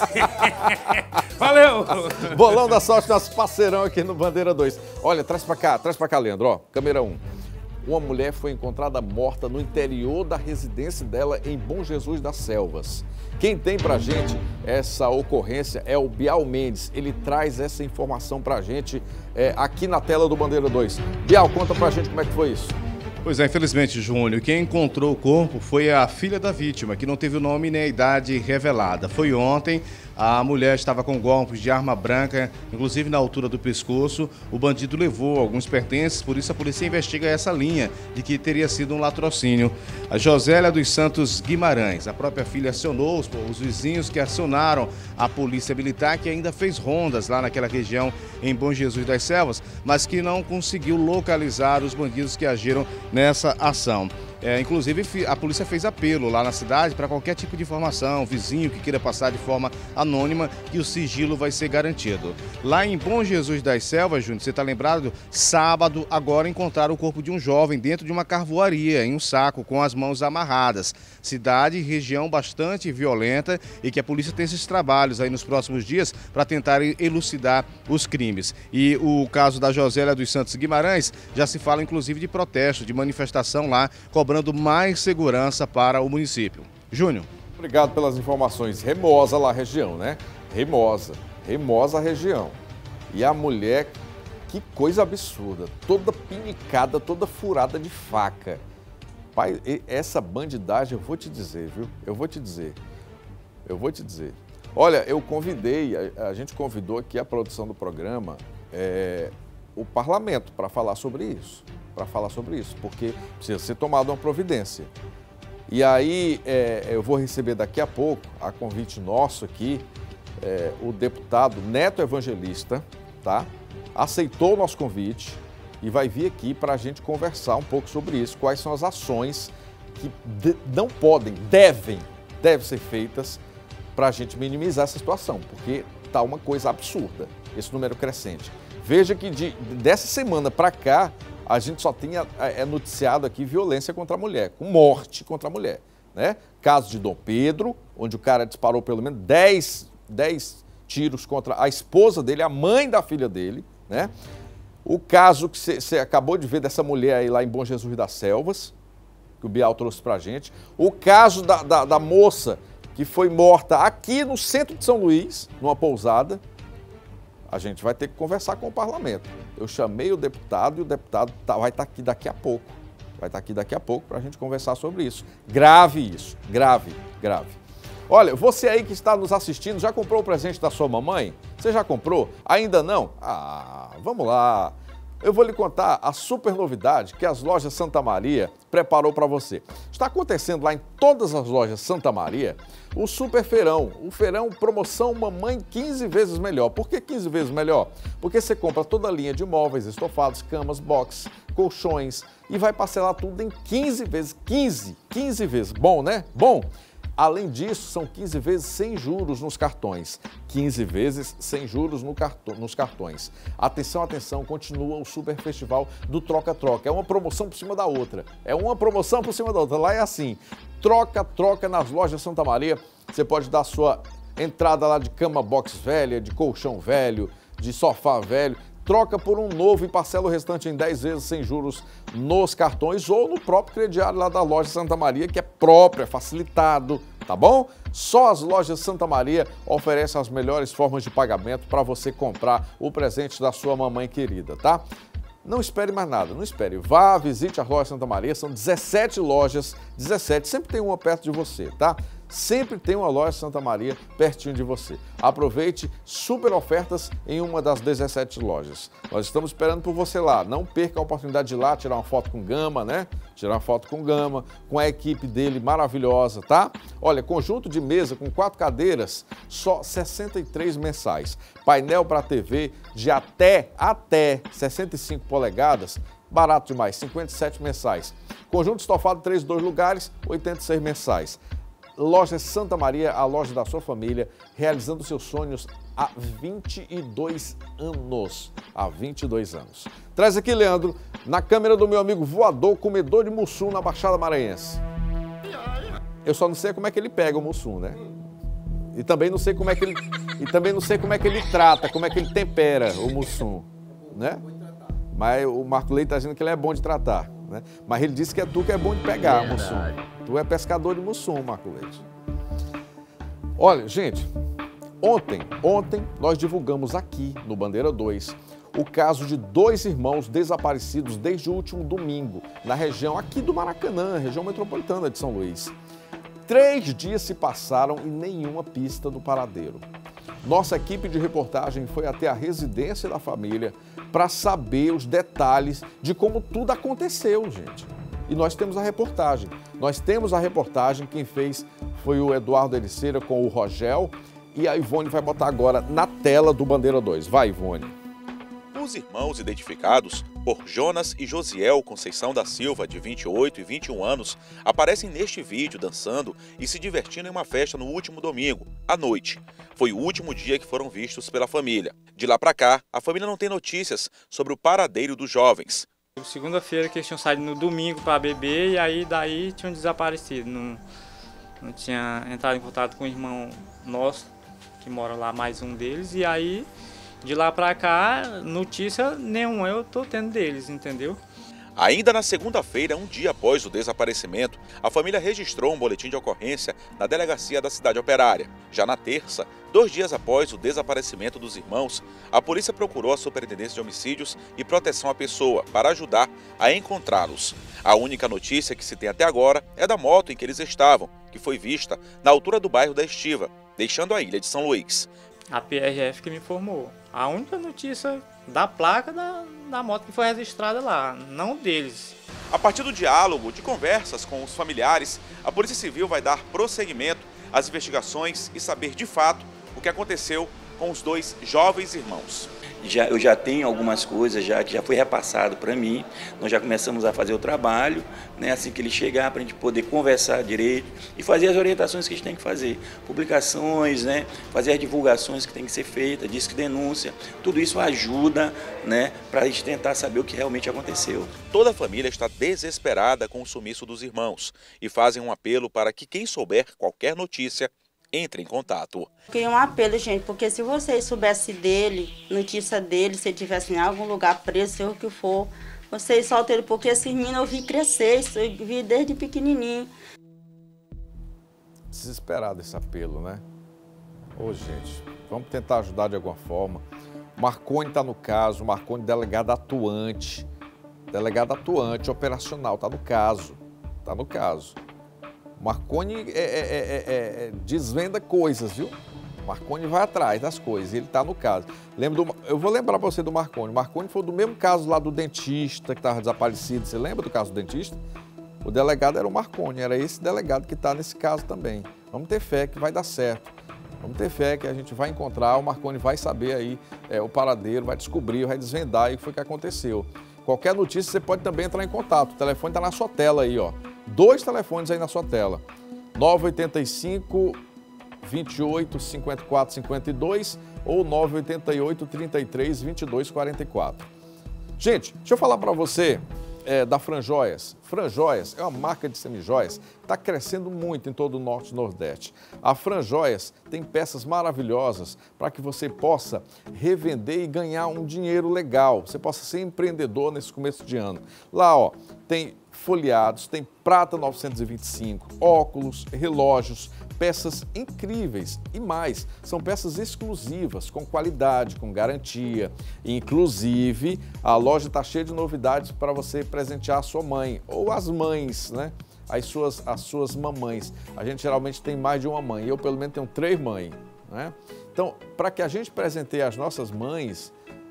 Valeu! Bolão da Sorte, nosso parceirão aqui no Bandeira dois. Olha, traz pra cá, traz pra cá, Leandro, ó, câmera um. Uma mulher foi encontrada morta no interior da residência dela em Bom Jesus das Selvas. Quem tem pra gente essa ocorrência é o Bial Mendes. Ele traz essa informação pra gente é, aqui na tela do Bandeira dois. Bial, conta pra gente como é que foi isso. Pois é, infelizmente, Júnior, quem encontrou o corpo foi a filha da vítima, que não teve o nome nem a idade revelada. Foi ontem, a mulher estava com golpes de arma branca, inclusive na altura do pescoço. O bandido levou alguns pertences, por isso a polícia investiga essa linha de que teria sido um latrocínio. A Josélia dos Santos Guimarães, a própria filha acionou os, os vizinhos que acionaram a polícia militar, que ainda fez rondas lá naquela região em Bom Jesus das Selvas, mas que não conseguiu localizar os bandidos que agiram nessa ação. É, inclusive, a polícia fez apelo lá na cidade para qualquer tipo de informação, vizinho que queira passar de forma anônima, que o sigilo vai ser garantido. Lá em Bom Jesus das Selvas, Júnior, você está lembrado? Sábado, agora encontraram o corpo de um jovem dentro de uma carvoaria, em um saco, com as mãos amarradas. Cidade e região bastante violenta e que a polícia tem esses trabalhos aí nos próximos dias para tentar elucidar os crimes. E o caso da Josélia dos Santos Guimarães, já se fala inclusive de protesto, de manifestação lá, cobrando mais segurança para o município. Júnior. Obrigado pelas informações. Remosa lá a região, né? Remosa. Remosa a região. E a mulher que coisa absurda. Toda pinicada, toda furada de faca. Pai, essa bandidagem, eu vou te dizer, viu? Eu vou te dizer. Eu vou te dizer. Olha, eu convidei, a, a gente convidou aqui a produção do programa, é, o parlamento para falar sobre isso. Para falar sobre isso, porque precisa ser tomada uma providência. E aí, é, eu vou receber daqui a pouco, a convite nosso aqui, é, o deputado Neto Evangelista, tá? Aceitou o nosso convite e vai vir aqui para a gente conversar um pouco sobre isso, quais são as ações que de, não podem, devem, devem ser feitas para a gente minimizar essa situação, porque está uma coisa absurda, esse número crescente. Veja que de, dessa semana para cá, a gente só tinha é, noticiado aqui violência contra a mulher, com morte contra a mulher, né? Caso de Dom Pedro, onde o cara disparou pelo menos dez, dez tiros contra a esposa dele, a mãe da filha dele, né? O caso que você acabou de ver dessa mulher aí lá em Bom Jesus das Selvas, que o Bial trouxe pra gente. O caso da, da, da moça que foi morta aqui no centro de São Luís, numa pousada. A gente vai ter que conversar com o parlamento. Eu chamei o deputado e o deputado tá, vai estar aqui daqui a pouco. Vai estar aqui daqui a pouco para a gente conversar sobre isso. Grave isso, grave, grave. Olha, você aí que está nos assistindo, já comprou o presente da sua mamãe? Você já comprou? Ainda não? Ah, vamos lá. Eu vou lhe contar a super novidade que as lojas Santa Maria preparou para você. Está acontecendo lá em todas as lojas Santa Maria o super feirão, o feirão promoção mamãe quinze vezes melhor. Por que quinze vezes melhor? Porque você compra toda a linha de móveis, estofados, camas, box, colchões e vai parcelar tudo em quinze vezes. quinze, quinze vezes. Bom, né? Bom. Além disso, são quinze vezes sem juros nos cartões. quinze vezes sem juros no cartão, nos cartões. Atenção, atenção, continua o Super Festival do Troca-Troca. É uma promoção por cima da outra. É uma promoção por cima da outra. Lá é assim, troca-troca nas lojas Santa Maria. Você pode dar sua entrada lá de cama box velha, de colchão velho, de sofá velho. Troca por um novo e parcela o restante em dez vezes sem juros nos cartões ou no próprio crediário lá da loja Santa Maria, que é próprio, é facilitado, tá bom? Só as lojas Santa Maria oferecem as melhores formas de pagamento para você comprar o presente da sua mamãe querida, tá? Não espere mais nada, não espere. Vá, visite a loja Santa Maria, são dezessete lojas, dezessete, sempre tem uma perto de você, tá? Sempre tem uma loja Santa Maria pertinho de você. Aproveite super ofertas em uma das dezessete lojas. Nós estamos esperando por você lá. Não perca a oportunidade de ir lá tirar uma foto com Gama, né? Tirar uma foto com Gama, com a equipe dele maravilhosa, tá? Olha, conjunto de mesa com quatro cadeiras, só sessenta e três mensais. Painel para T V de até, até sessenta e cinco polegadas, barato demais, cinquenta e sete mensais. Conjunto estofado, três, dois lugares, oitenta e seis mensais. Loja Santa Maria, a loja da sua família, realizando seus sonhos há vinte e dois anos. Há vinte e dois anos. Traz aqui, Leandro, na câmera do meu amigo voador, comedor de mussum na Baixada Maranhense. Eu só não sei como é que ele pega o mussum, né? E também não sei como é que ele, e também não sei como é que ele trata, como é que ele tempera o mussum, né? Mas o Marco Leite está dizendo que ele é bom de tratar, né? Mas ele disse que é tu que é bom de pegar mussum. Tu é pescador de mussum, Marco Leite. Olha, gente, ontem, ontem nós divulgamos aqui no Bandeira dois o caso de dois irmãos desaparecidos desde o último domingo, na região aqui do Maracanã, região metropolitana de São Luís. Três dias se passaram e nenhuma pista do paradeiro. Nossa equipe de reportagem foi até a residência da família para saber os detalhes de como tudo aconteceu, gente. E nós temos a reportagem. Nós temos a reportagem, quem fez foi o Eduardo Ericeira com o Rogel e a Ivone vai botar agora na tela do Bandeira dois. Vai, Ivone. Os irmãos identificados por Jonas e Josiel Conceição da Silva, de vinte e oito e vinte e um anos, aparecem neste vídeo dançando e se divertindo em uma festa no último domingo, à noite. Foi o último dia que foram vistos pela família. De lá para cá, a família não tem notícias sobre o paradeiro dos jovens. Segunda-feira que eles tinham saído no domingo para beber e aí daí tinham desaparecido. Não, não tinha entrado em contato com o irmão nosso, que mora lá, mais um deles, e aí de lá para cá, notícia nenhuma eu tô tendo deles, entendeu? Ainda na segunda-feira, um dia após o desaparecimento, a família registrou um boletim de ocorrência na delegacia da cidade operária. Já na terça, dois dias após o desaparecimento dos irmãos, a polícia procurou a Superintendência de Homicídios e Proteção à Pessoa para ajudar a encontrá-los. A única notícia que se tem até agora é da moto em que eles estavam, que foi vista na altura do bairro da Estiva, deixando a ilha de São Luís. A P R F que me informou. A única notícia da placa da, da moto que foi registrada lá, não deles. A partir do diálogo, de conversas com os familiares, a Polícia Civil vai dar prosseguimento às investigações e saber de fato o que aconteceu com os dois jovens irmãos. Já, eu já tenho algumas coisas já, que já foi repassado para mim, nós já começamos a fazer o trabalho, né, assim que ele chegar, para a gente poder conversar direito e fazer as orientações que a gente tem que fazer, publicações, né, fazer as divulgações que tem que ser feitas, disque denúncia, tudo isso ajuda, né, para a gente tentar saber o que realmente aconteceu. Toda a família está desesperada com o sumiço dos irmãos e fazem um apelo para que quem souber qualquer notícia entre em contato. Queria um apelo, gente, porque se vocês soubessem dele, notícia dele, se ele estivesse em algum lugar preso, seja o que for, vocês soltam ele, porque esse menino eu vi crescer, eu vi desde pequenininho. Desesperado esse apelo, né? Ô, gente, vamos tentar ajudar de alguma forma. Marconi está no caso, Marconi delegado atuante, delegado atuante, operacional, está no caso, está no caso. Marconi é, é, é, é, desvenda coisas, viu? Marconi vai atrás das coisas, ele está no caso. Lembra do, eu vou lembrar para você do Marconi. Marconi foi do mesmo caso lá do dentista que estava desaparecido. Você lembra do caso do dentista? O delegado era o Marconi, era esse delegado que está nesse caso também. Vamos ter fé que vai dar certo. Vamos ter fé que a gente vai encontrar, o Marconi vai saber aí é, o paradeiro, vai descobrir, vai desvendar aí o que foi que aconteceu. Qualquer notícia você pode também entrar em contato. O telefone está na sua tela aí, ó. Dois telefones aí na sua tela. nove oito cinco, vinte e oito, cinquenta e quatro, cinquenta e dois ou nove oito oito, trinta e três, vinte e dois, quarenta e quatro. Gente, deixa eu falar para você é, da Franjoias. Franjoias é uma marca de semijoias que está crescendo muito em todo o Norte e Nordeste. A Franjoias tem peças maravilhosas para que você possa revender e ganhar um dinheiro legal. Você possa ser empreendedor nesse começo de ano. Lá, ó, tem folheados, tem prata novecentos e vinte e cinco, óculos, relógios, peças incríveis e mais. São peças exclusivas, com qualidade, com garantia. Inclusive, a loja está cheia de novidades para você presentear a sua mãe ou as mães, né? As suas, as suas mamães. A gente geralmente tem mais de uma mãe. Eu, pelo menos, tenho três mães, né? Então, para que a gente presenteie as nossas mães,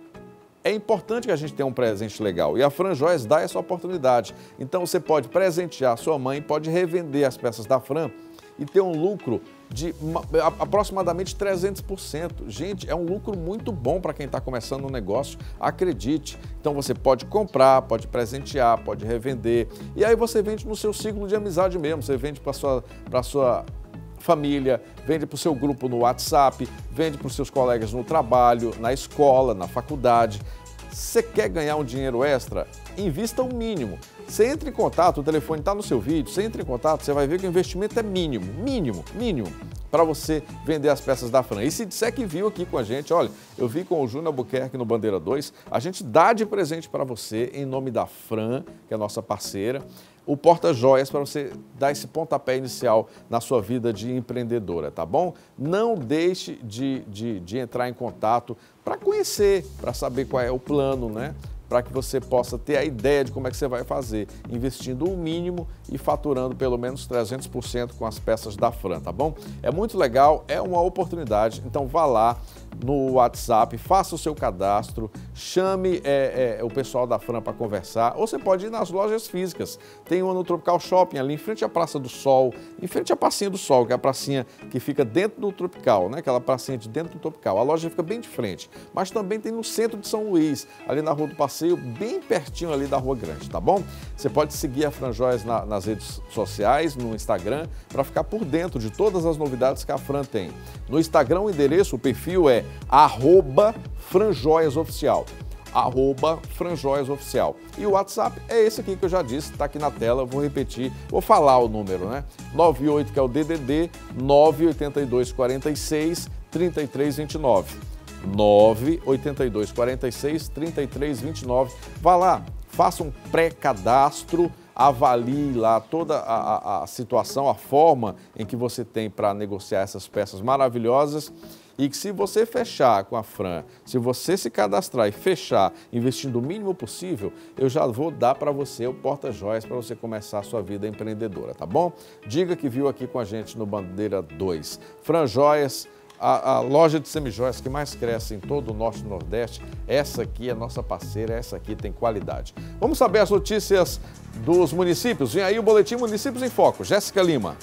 é importante que a gente tenha um presente legal e a Franjoias dá essa oportunidade. Então você pode presentear a sua mãe, pode revender as peças da Fran e ter um lucro de aproximadamente trezentos por cento. Gente, é um lucro muito bom para quem está começando um negócio, acredite. Então você pode comprar, pode presentear, pode revender e aí você vende no seu ciclo de amizade mesmo, você vende para sua, para sua família, vende para o seu grupo no WhatsApp, vende para os seus colegas no trabalho, na escola, na faculdade. Você quer ganhar um dinheiro extra? Invista o mínimo. Você entra em contato, o telefone está no seu vídeo, você entra em contato, você vai ver que o investimento é mínimo, mínimo, mínimo, para você vender as peças da Fran. E se disser que viu aqui com a gente, olha, eu vi com o Júnior Albuquerque no Bandeira dois, a gente dá de presente para você, em nome da Fran, que é a nossa parceira, o porta-joias para você dar esse pontapé inicial na sua vida de empreendedora, tá bom? Não deixe de, de, de entrar em contato para conhecer, para saber qual é o plano, né? Para que você possa ter a ideia de como é que você vai fazer, investindo o mínimo e faturando pelo menos trezentos por cento com as peças da Fran, tá bom? É muito legal, é uma oportunidade, então vá lá no WhatsApp, faça o seu cadastro, chame é, é, o pessoal da Fran para conversar, ou você pode ir nas lojas físicas. Tem uma no Tropical Shopping, ali em frente à Praça do Sol, em frente à Pracinha do Sol, que é a pracinha que fica dentro do Tropical, né? Aquela pracinha de dentro do Tropical. A loja fica bem de frente, mas também tem no centro de São Luís, ali na Rua do Passeio, bem pertinho ali da Rua Grande, tá bom? Você pode seguir a Franjoias na, nas redes sociais, no Instagram, para ficar por dentro de todas as novidades que a Fran tem. No Instagram, o endereço, o perfil é arroba franjoiasoficial. Arroba franjoiasoficial. E o WhatsApp é esse aqui que eu já disse, está aqui na tela, eu vou repetir, vou falar o número, né? nove oito, que é o D D D, nove oito dois, quatro seis, três três dois nove. nove oito dois, quatro seis, três três dois nove. Vá lá, faça um pré-cadastro, avalie lá toda a, a, a situação, a forma em que você tem para negociar essas peças maravilhosas e que se você fechar com a Fran, se você se cadastrar e fechar investindo o mínimo possível, eu já vou dar para você o porta-joias para você começar a sua vida empreendedora, tá bom? Diga que viu aqui com a gente no Bandeira dois. Fran Joias, a, a loja de semijoias que mais cresce em todo o Norte e Nordeste, essa aqui é nossa parceira, essa aqui tem qualidade. Vamos saber as notícias dos municípios. Vem aí o Boletim Municípios em Foco. Jéssica Lima.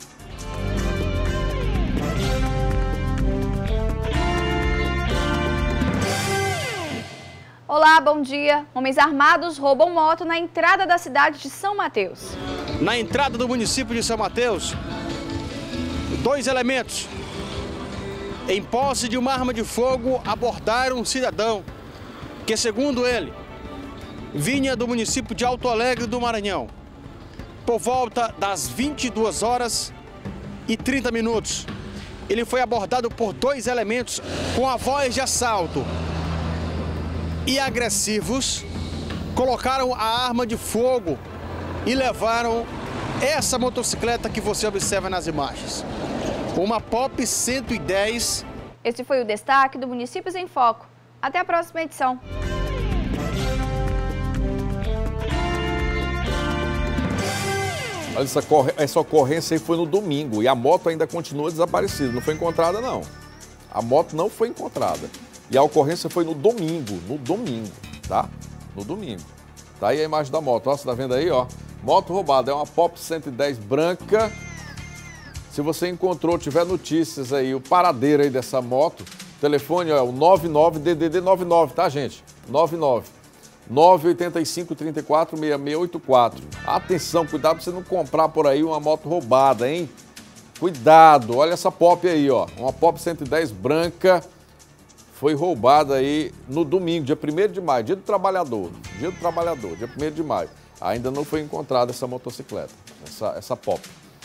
Olá, bom dia. Homens armados roubam moto na entrada da cidade de São Mateus. Na entrada do município de São Mateus, dois elementos, em posse de uma arma de fogo, abordaram um cidadão que, segundo ele, vinha do município de Alto Alegre do Maranhão. Por volta das vinte e duas horas e trinta minutos, ele foi abordado por dois elementos com a voz de assalto e agressivos, colocaram a arma de fogo e levaram essa motocicleta que você observa nas imagens. Uma Pop cento e dez. Esse foi o destaque do Municípios em Foco. Até a próxima edição. Olha, essa, essa ocorrência aí foi no domingo e a moto ainda continua desaparecida, não foi encontrada não. A moto não foi encontrada. E a ocorrência foi no domingo, no domingo, tá? No domingo. Tá aí a imagem da moto, ó, você tá vendo aí, ó? Moto roubada, é uma Pop cento e dez branca. Se você encontrou, tiver notícias aí, o paradeiro aí dessa moto, o telefone ó, é o nove nove D D D nove nove, tá, gente? nove nove nove oito cinco, três quatro, seis seis oito quatro. Atenção, cuidado pra você não comprar por aí uma moto roubada, hein? Cuidado, olha essa Pop aí, ó. Uma Pop cento e dez branca. Foi roubada aí no domingo, dia primeiro de maio, dia do trabalhador, dia do trabalhador, dia primeiro de maio. Ainda não foi encontrada essa motocicleta, essa, essa Pop.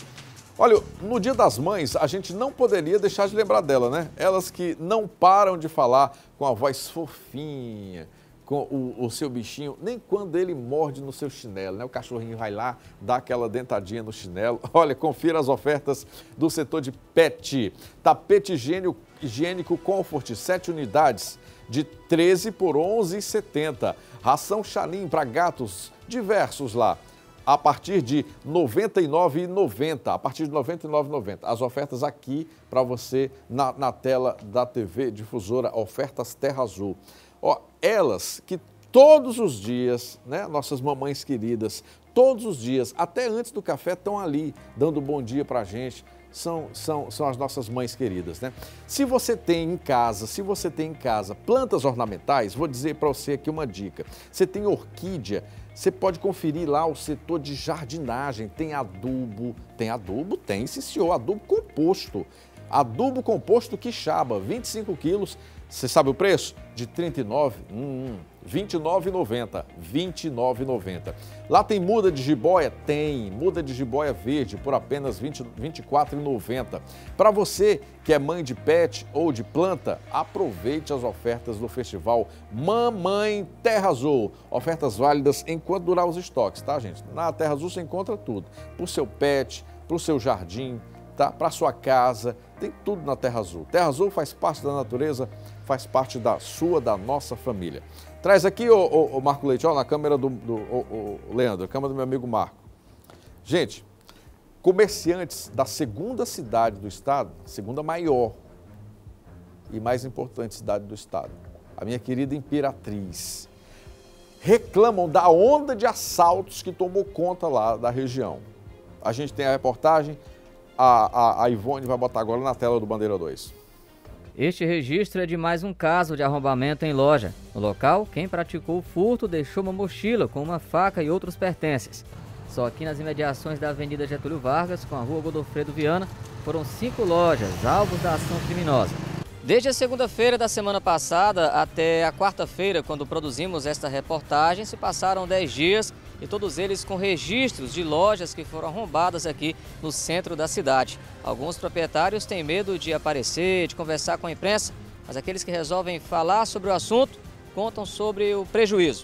Olha, no Dia das Mães, a gente não poderia deixar de lembrar dela, né? Elas que não param de falar com a voz fofinha, com o, o seu bichinho, nem quando ele morde no seu chinelo, né? O cachorrinho vai lá, dá aquela dentadinha no chinelo. Olha, confira as ofertas do setor de pet. Tapete higiênico, higiênico Comfort, sete unidades, de treze por onze reais e setenta centavos. Ração Chalim para gatos diversos lá, a partir de noventa e nove reais e noventa centavos. A partir de noventa e nove reais e noventa centavos. As ofertas aqui para você na, na tela da T V Difusora, ofertas Terra Azul. Ó, elas que todos os dias, né, nossas mamães queridas, todos os dias, até antes do café, estão ali dando bom dia para a gente. São, são, são as nossas mães queridas, né? Se você tem em casa, se você tem em casa plantas ornamentais, vou dizer para você aqui uma dica. Você tem orquídea, você pode conferir lá o setor de jardinagem. Tem adubo, tem adubo? Tem, sim senhor, adubo composto. Adubo composto Quixaba, vinte e cinco quilos. Você sabe o preço? De trinta e nove reais, hum, vinte e nove reais e noventa centavos, vinte e nove reais e noventa centavos. Lá tem muda de jiboia? Tem, muda de jiboia verde por apenas vinte, vinte e quatro reais e noventa centavos. Para você que é mãe de pet ou de planta, aproveite as ofertas do festival Mamãe Terra Azul. Ofertas válidas enquanto durar os estoques, tá, gente? Na Terra Azul você encontra tudo, para o seu pet, para o seu jardim, tá? Para a sua casa, tem tudo na Terra Azul. Terra Azul faz parte da natureza, faz parte da sua, da nossa família. Traz aqui, ô, ô, ô Marco Leite, ó, na câmera do, do ô, ô, Leandro, a câmera do meu amigo Marco. Gente, comerciantes da segunda cidade do estado, segunda maior e mais importante cidade do estado, a minha querida Imperatriz, reclamam da onda de assaltos que tomou conta lá da região. A gente tem a reportagem, a, a, a Ivone vai botar agora na tela do Bandeira dois. Este registro é de mais um caso de arrombamento em loja. No local, quem praticou o furto deixou uma mochila com uma faca e outros pertences. Só aqui nas imediações da Avenida Getúlio Vargas, com a Rua Godofredo Viana, foram cinco lojas alvos da ação criminosa. Desde a segunda-feira da semana passada até a quarta-feira, quando produzimos esta reportagem, se passaram dez dias e todos eles com registros de lojas que foram arrombadas aqui no centro da cidade. Alguns proprietários têm medo de aparecer, de conversar com a imprensa, mas aqueles que resolvem falar sobre o assunto contam sobre o prejuízo.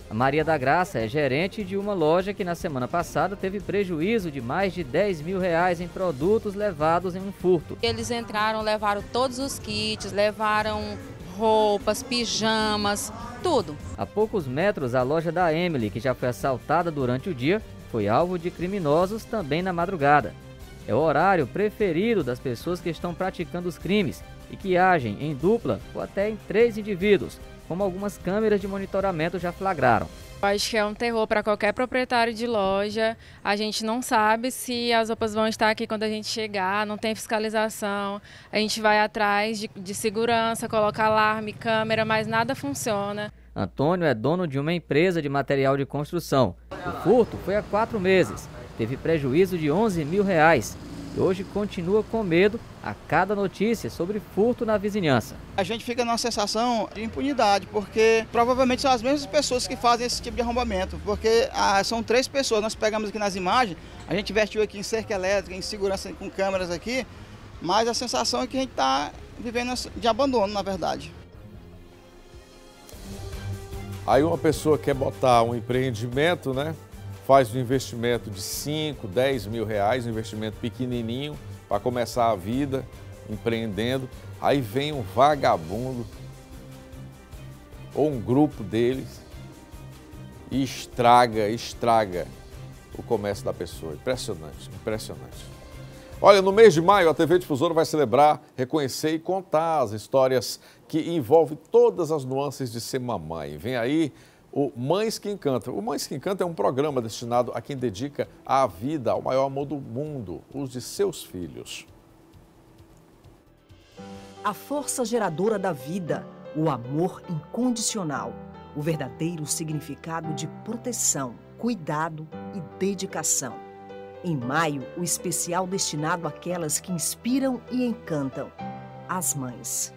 A Maria da Graça é gerente de uma loja que na semana passada teve prejuízo de mais de dez mil reais em produtos levados em um furto. Eles entraram, levaram todos os kits, levaram roupas, pijamas, tudo. A poucos metros, a loja da Emily, que já foi assaltada durante o dia, foi alvo de criminosos também na madrugada. É o horário preferido das pessoas que estão praticando os crimes e que agem em dupla ou até em três indivíduos, como algumas câmeras de monitoramento já flagraram. Eu acho que é um terror para qualquer proprietário de loja. A gente não sabe se as roupas vão estar aqui quando a gente chegar, não tem fiscalização. A gente vai atrás de, de segurança, coloca alarme, câmera, mas nada funciona. Antônio é dono de uma empresa de material de construção. O furto foi há quatro meses. Teve prejuízo de onze mil reais. E hoje continua com medo a cada notícia sobre furto na vizinhança. A gente fica numa sensação de impunidade, porque provavelmente são as mesmas pessoas que fazem esse tipo de arrombamento, porque ah, são três pessoas, nós pegamos aqui nas imagens, a gente investiu aqui em cerca elétrica, em segurança com câmeras aqui, mas a sensação é que a gente está vivendo de abandono, na verdade. Aí uma pessoa quer botar um empreendimento, né? Faz um investimento de cinco, dez mil reais, um investimento pequenininho para começar a vida empreendendo. Aí vem um vagabundo ou um grupo deles e estraga, estraga o comércio da pessoa. Impressionante, impressionante. Olha, no mês de maio a T V Difusora vai celebrar, reconhecer e contar as histórias que envolvem todas as nuances de ser mamãe. Vem aí o Mães que Encantam. O Mães que Encantam é um programa destinado a quem dedica a vida ao maior amor do mundo, os de seus filhos. A força geradora da vida, o amor incondicional, o verdadeiro significado de proteção, cuidado e dedicação. Em maio, o especial destinado àquelas que inspiram e encantam, as mães.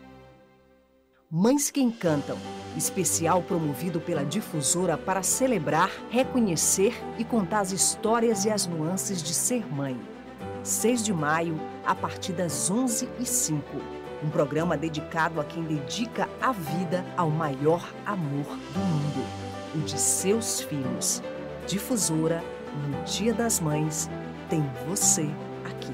Mães que Encantam, especial promovido pela Difusora para celebrar, reconhecer e contar as histórias e as nuances de ser mãe. seis de maio, a partir das onze e cinco. Um programa dedicado a quem dedica a vida ao maior amor do mundo, o de seus filhos. Difusora, no Dia das Mães, tem você aqui.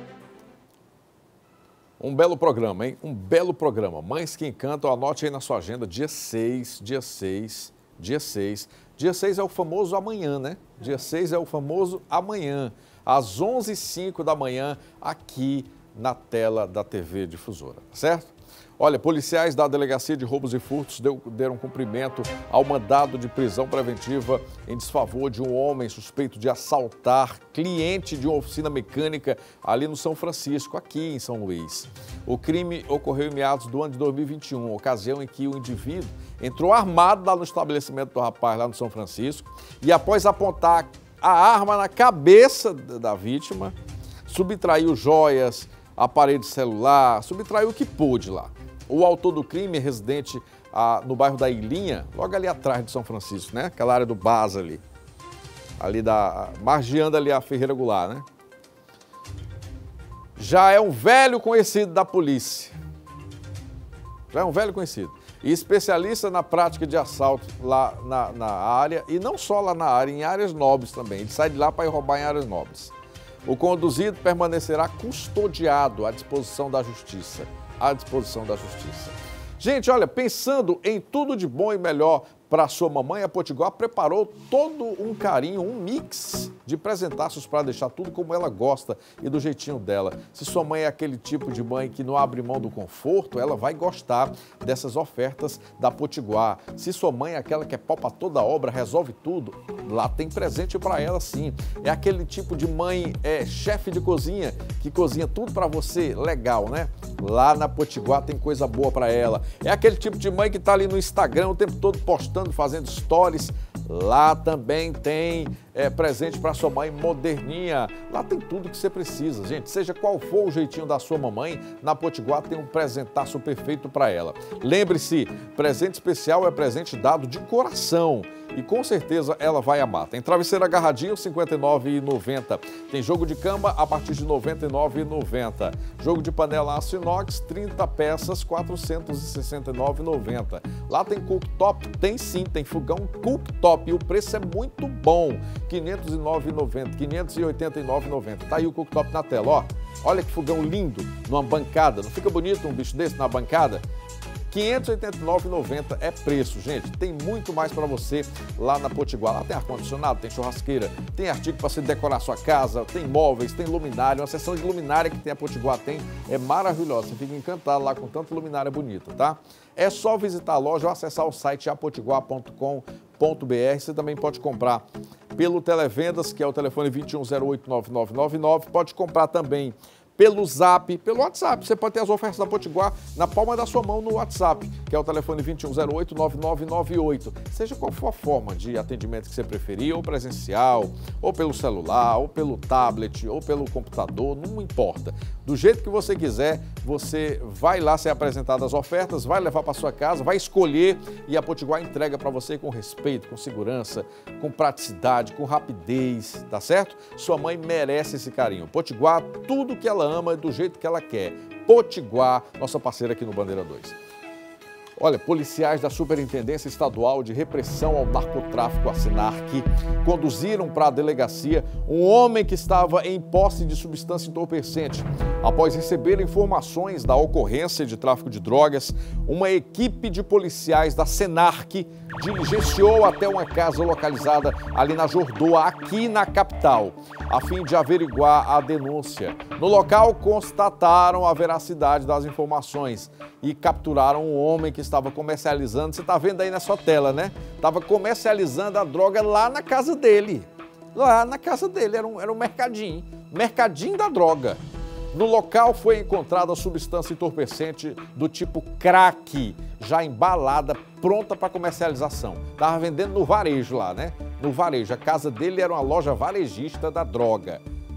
Um belo programa, hein? Um belo programa. Mães que Encantam, anote aí na sua agenda, dia seis, dia seis, dia seis. Dia seis é o famoso amanhã, né? Dia seis é o famoso amanhã, às onze e cinco da manhã, aqui na tela da T V Difusora, certo? Olha, policiais da Delegacia de Roubos e Furtos deu, deram cumprimento ao mandado de prisão preventiva em desfavor de um homem suspeito de assaltar cliente de uma oficina mecânica ali no São Francisco, aqui em São Luís. O crime ocorreu em meados do ano de dois mil e vinte e um, ocasião em que o indivíduo entrou armado lá no estabelecimento do rapaz, lá no São Francisco, e após apontar a arma na cabeça da vítima, subtraiu joias, aparelho celular, subtraiu o que pôde lá. O autor do crime é residente ah, no bairro da Ilhinha, logo ali atrás de São Francisco, né? Aquela área do Baza ali. Ali da... margeando ali a Ferreira Goulart, né? Já é um velho conhecido da polícia. Já é um velho conhecido. E especialista na prática de assalto lá na, na área, e não só lá na área, em áreas nobres também. Ele sai de lá para ir roubar em áreas nobres. O conduzido permanecerá custodiado à disposição da Justiça. À disposição da Justiça. Gente, olha, pensando em tudo de bom e melhor para sua mamãe, a Potiguar preparou todo um carinho, um mix de presentaços para deixar tudo como ela gosta e do jeitinho dela. Se sua mãe é aquele tipo de mãe que não abre mão do conforto, ela vai gostar dessas ofertas da Potiguar. Se sua mãe é aquela que é pau para toda obra, resolve tudo, lá tem presente para ela sim. É aquele tipo de mãe, é chefe de cozinha, que cozinha tudo para você, legal, né? Lá na Potiguar tem coisa boa para ela. É aquele tipo de mãe que está ali no Instagram o tempo todo postando, fazendo stories. Lá também tem é, presente para sua mãe moderninha. Lá tem tudo que você precisa, gente. Seja qual for o jeitinho da sua mamãe, na Potiguar tem um presentaço perfeito para ela. Lembre-se, presente especial é presente dado de coração. e com certeza ela vai amar. Tem travesseiro agarradinho, cinquenta e nove reais e noventa centavos. Tem jogo de cama a partir de noventa e nove reais e noventa centavos. Jogo de panela aço inox, trinta peças, quatrocentos e sessenta e nove reais e noventa centavos. Lá tem cooktop? Tem sim, tem fogão cooktop e o preço é muito bom, quinhentos e nove reais e noventa centavos, quinhentos e oitenta e nove reais e noventa centavos. Tá aí o cooktop na tela, ó. Olha que fogão lindo, numa bancada. Não fica bonito um bicho desse na bancada? quinhentos e oitenta e nove reais e noventa centavos é preço, gente. Tem muito mais para você lá na Potiguar. Lá tem ar-condicionado, tem churrasqueira, tem artigo para você decorar sua casa, tem móveis, tem luminária. Uma seção de luminária que tem a Potiguar tem é maravilhosa. Você fica encantado lá com tanta luminária bonita, tá? É só visitar a loja ou acessar o site apotiguar ponto com ponto br. Você também pode comprar pelo Televendas, que é o telefone vinte e um zero oito, nove nove nove nove. Pode comprar também pelo Zap, pelo WhatsApp. Você pode ter as ofertas da Potiguar na palma da sua mão no WhatsApp, que é o telefone vinte e um zero oito, nove nove nove oito. Seja qual for a forma de atendimento que você preferir, ou presencial, ou pelo celular, ou pelo tablet, ou pelo computador, não importa. Do jeito que você quiser, você vai lá ser apresentado as ofertas, vai levar para sua casa, vai escolher e a Potiguar entrega para você com respeito, com segurança, com praticidade, com rapidez, tá certo? Sua mãe merece esse carinho. Potiguar, tudo que ela ama do jeito que ela quer. Potiguar, nossa parceira aqui no Bandeira dois. Olha, policiais da Superintendência Estadual de Repressão ao Narcotráfico, a SENARC, conduziram para a delegacia um homem que estava em posse de substância entorpecente. Após receber informações da ocorrência de tráfico de drogas, uma equipe de policiais da SENARC diligenciou até uma casa localizada ali na Jordoa, aqui na capital, a fim de averiguar a denúncia. No local, constataram a veracidade das informações e capturaram um homem que estava comercializando, você está vendo aí na sua tela, né? Estava comercializando a droga lá na casa dele. Lá na casa dele, era um, era um mercadinho, mercadinho da droga. No local foi encontrada a substância entorpecente do tipo crack, já embalada, pronta para comercialização. Estava vendendo no varejo lá, né? No varejo. A casa dele era uma loja varejista da droga.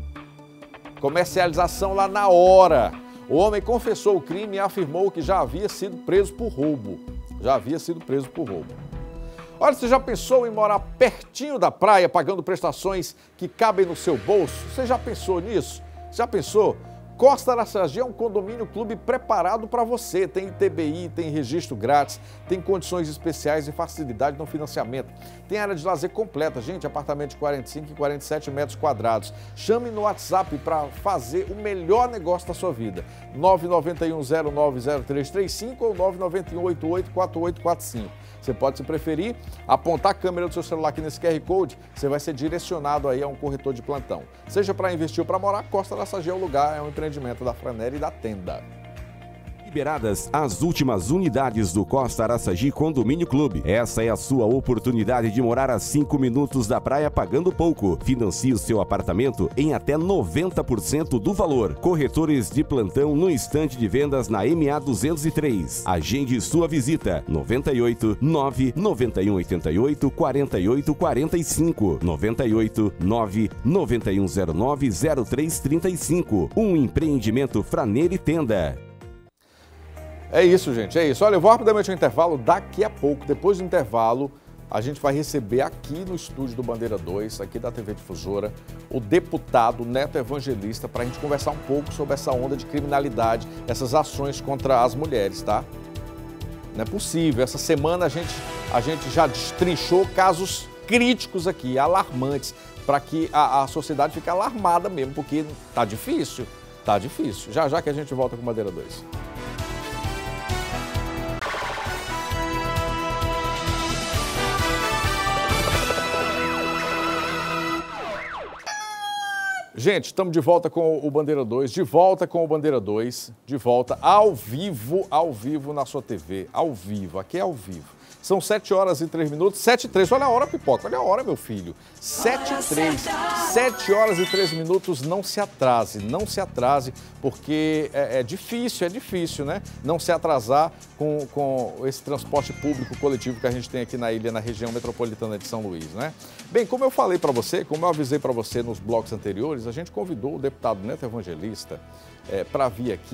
Comercialização lá na hora. O homem confessou o crime e afirmou que já havia sido preso por roubo. Já havia sido preso por roubo. Olha, você já pensou em morar pertinho da praia, pagando prestações que cabem no seu bolso? Você já pensou nisso? Já pensou? Costa Araçagi é um condomínio clube preparado para você. Tem I T B I, tem registro grátis, tem condições especiais e facilidade no financiamento. Tem área de lazer completa, gente, apartamento de quarenta e cinco e quarenta e sete metros quadrados. Chame no WhatsApp para fazer o melhor negócio da sua vida. nove nove um zero nove zero três três cinco ou nove nove um oito oito quatro oito quatro cinco. Você pode, se preferir, apontar a câmera do seu celular aqui nesse Q R Code, você vai ser direcionado aí a um corretor de plantão. Seja para investir ou para morar, Costa Araçagi é o lugar, é um empreendimento da Franera e da Tenda. Liberadas as últimas unidades do Costa Araçagi Condomínio Clube. Essa é a sua oportunidade de morar a cinco minutos da praia pagando pouco. Financie o seu apartamento em até noventa por cento do valor. Corretores de plantão no instante de vendas na M A duzentos e três. Agende sua visita. noventa e oito, nove nove um oito oito, quatro oito quatro cinco. noventa e oito, nove nove um zero nove zero três três cinco. Um empreendimento Franera e Tenda. É isso, gente, é isso. Olha, eu vou rapidamente ao intervalo daqui a pouco. Depois do intervalo, a gente vai receber aqui no estúdio do Bandeira dois, aqui da T V Difusora, o deputado Neto Evangelista, para a gente conversar um pouco sobre essa onda de criminalidade, essas ações contra as mulheres, tá? Não é possível. Essa semana a gente, a gente já destrinchou casos críticos aqui, alarmantes, para que a, a sociedade fique alarmada mesmo, porque tá difícil, tá difícil. Já já que a gente volta com o Bandeira dois. Gente, estamos de volta com o Bandeira dois, de volta com o Bandeira dois, de volta ao vivo, ao vivo na sua T V, ao vivo, aqui é ao vivo. São sete horas e três minutos, sete e três, olha a hora, Pipoca, olha a hora, meu filho. sete e três, sete horas e três minutos, não se atrase, não se atrase, porque é, é difícil, é difícil, né? Não se atrasar com, com esse transporte público coletivo que a gente tem aqui na ilha, na região metropolitana de São Luís, né? Bem, como eu falei para você, como eu avisei para você nos blocos anteriores, a gente convidou o deputado Neto Evangelista é, para vir aqui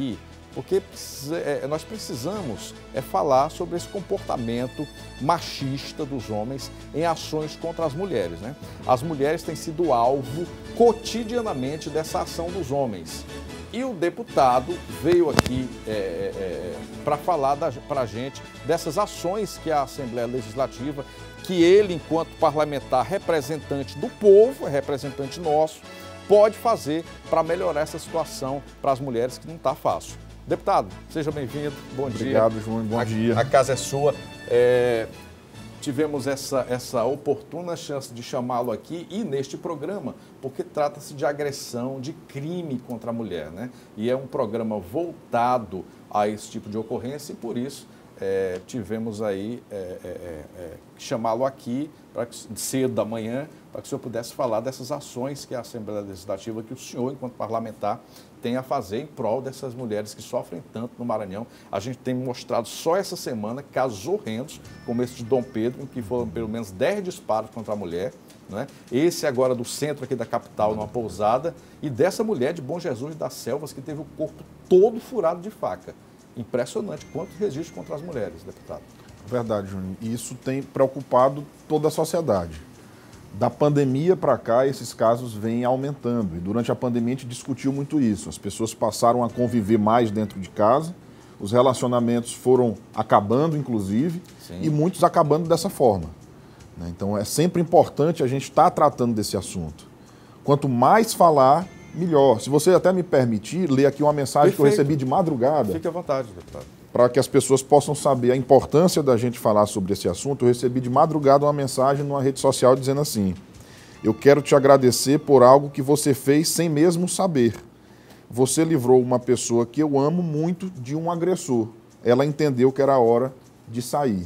porque é, nós precisamos é, falar sobre esse comportamento machista dos homens em ações contra as mulheres, né? As mulheres têm sido alvo cotidianamente dessa ação dos homens. E o deputado veio aqui é, é, para falar para a gente dessas ações que a Assembleia Legislativa, que ele, enquanto parlamentar representante do povo, é representante nosso, pode fazer para melhorar essa situação para as mulheres, que não está fácil. Deputado, seja bem-vindo, bom Obrigado, dia. Obrigado, João, bom a, dia. A casa é sua. É, tivemos essa, essa oportuna chance de chamá-lo aqui e neste programa, porque trata-se de agressão, de crime contra a mulher, né? E é um programa voltado a esse tipo de ocorrência e, por isso, é, tivemos aí é, é, é, chamá-lo aqui para que, cedo da manhã, para que o senhor pudesse falar dessas ações que a Assembleia Legislativa, que o senhor, enquanto parlamentar, tem a fazer em prol dessas mulheres que sofrem tanto no Maranhão. A gente tem mostrado só essa semana casos horrendos, como esse de Dom Pedro, em que foram pelo menos dez disparos contra a mulher, né? Esse agora do centro aqui da capital, numa pousada, e dessa mulher de Bom Jesus das Selvas, que teve o corpo todo furado de faca. Impressionante quantos registros contra as mulheres, deputado. Verdade, Júnior. E isso tem preocupado toda a sociedade. Da pandemia para cá, esses casos vêm aumentando. E durante a pandemia a gente discutiu muito isso. As pessoas passaram a conviver mais dentro de casa, os relacionamentos foram acabando, inclusive, Sim. e muitos acabando dessa forma. Então é sempre importante a gente estar tratando desse assunto. Quanto mais falar, melhor. Se você até me permitir, ler aqui uma mensagem Perfeito. que eu recebi de madrugada. Fique à vontade, deputado. Para que as pessoas possam saber a importância da gente falar sobre esse assunto, eu recebi de madrugada uma mensagem numa rede social dizendo assim: eu quero te agradecer por algo que você fez sem mesmo saber. Você livrou uma pessoa que eu amo muito de um agressor. Ela entendeu que era a hora de sair.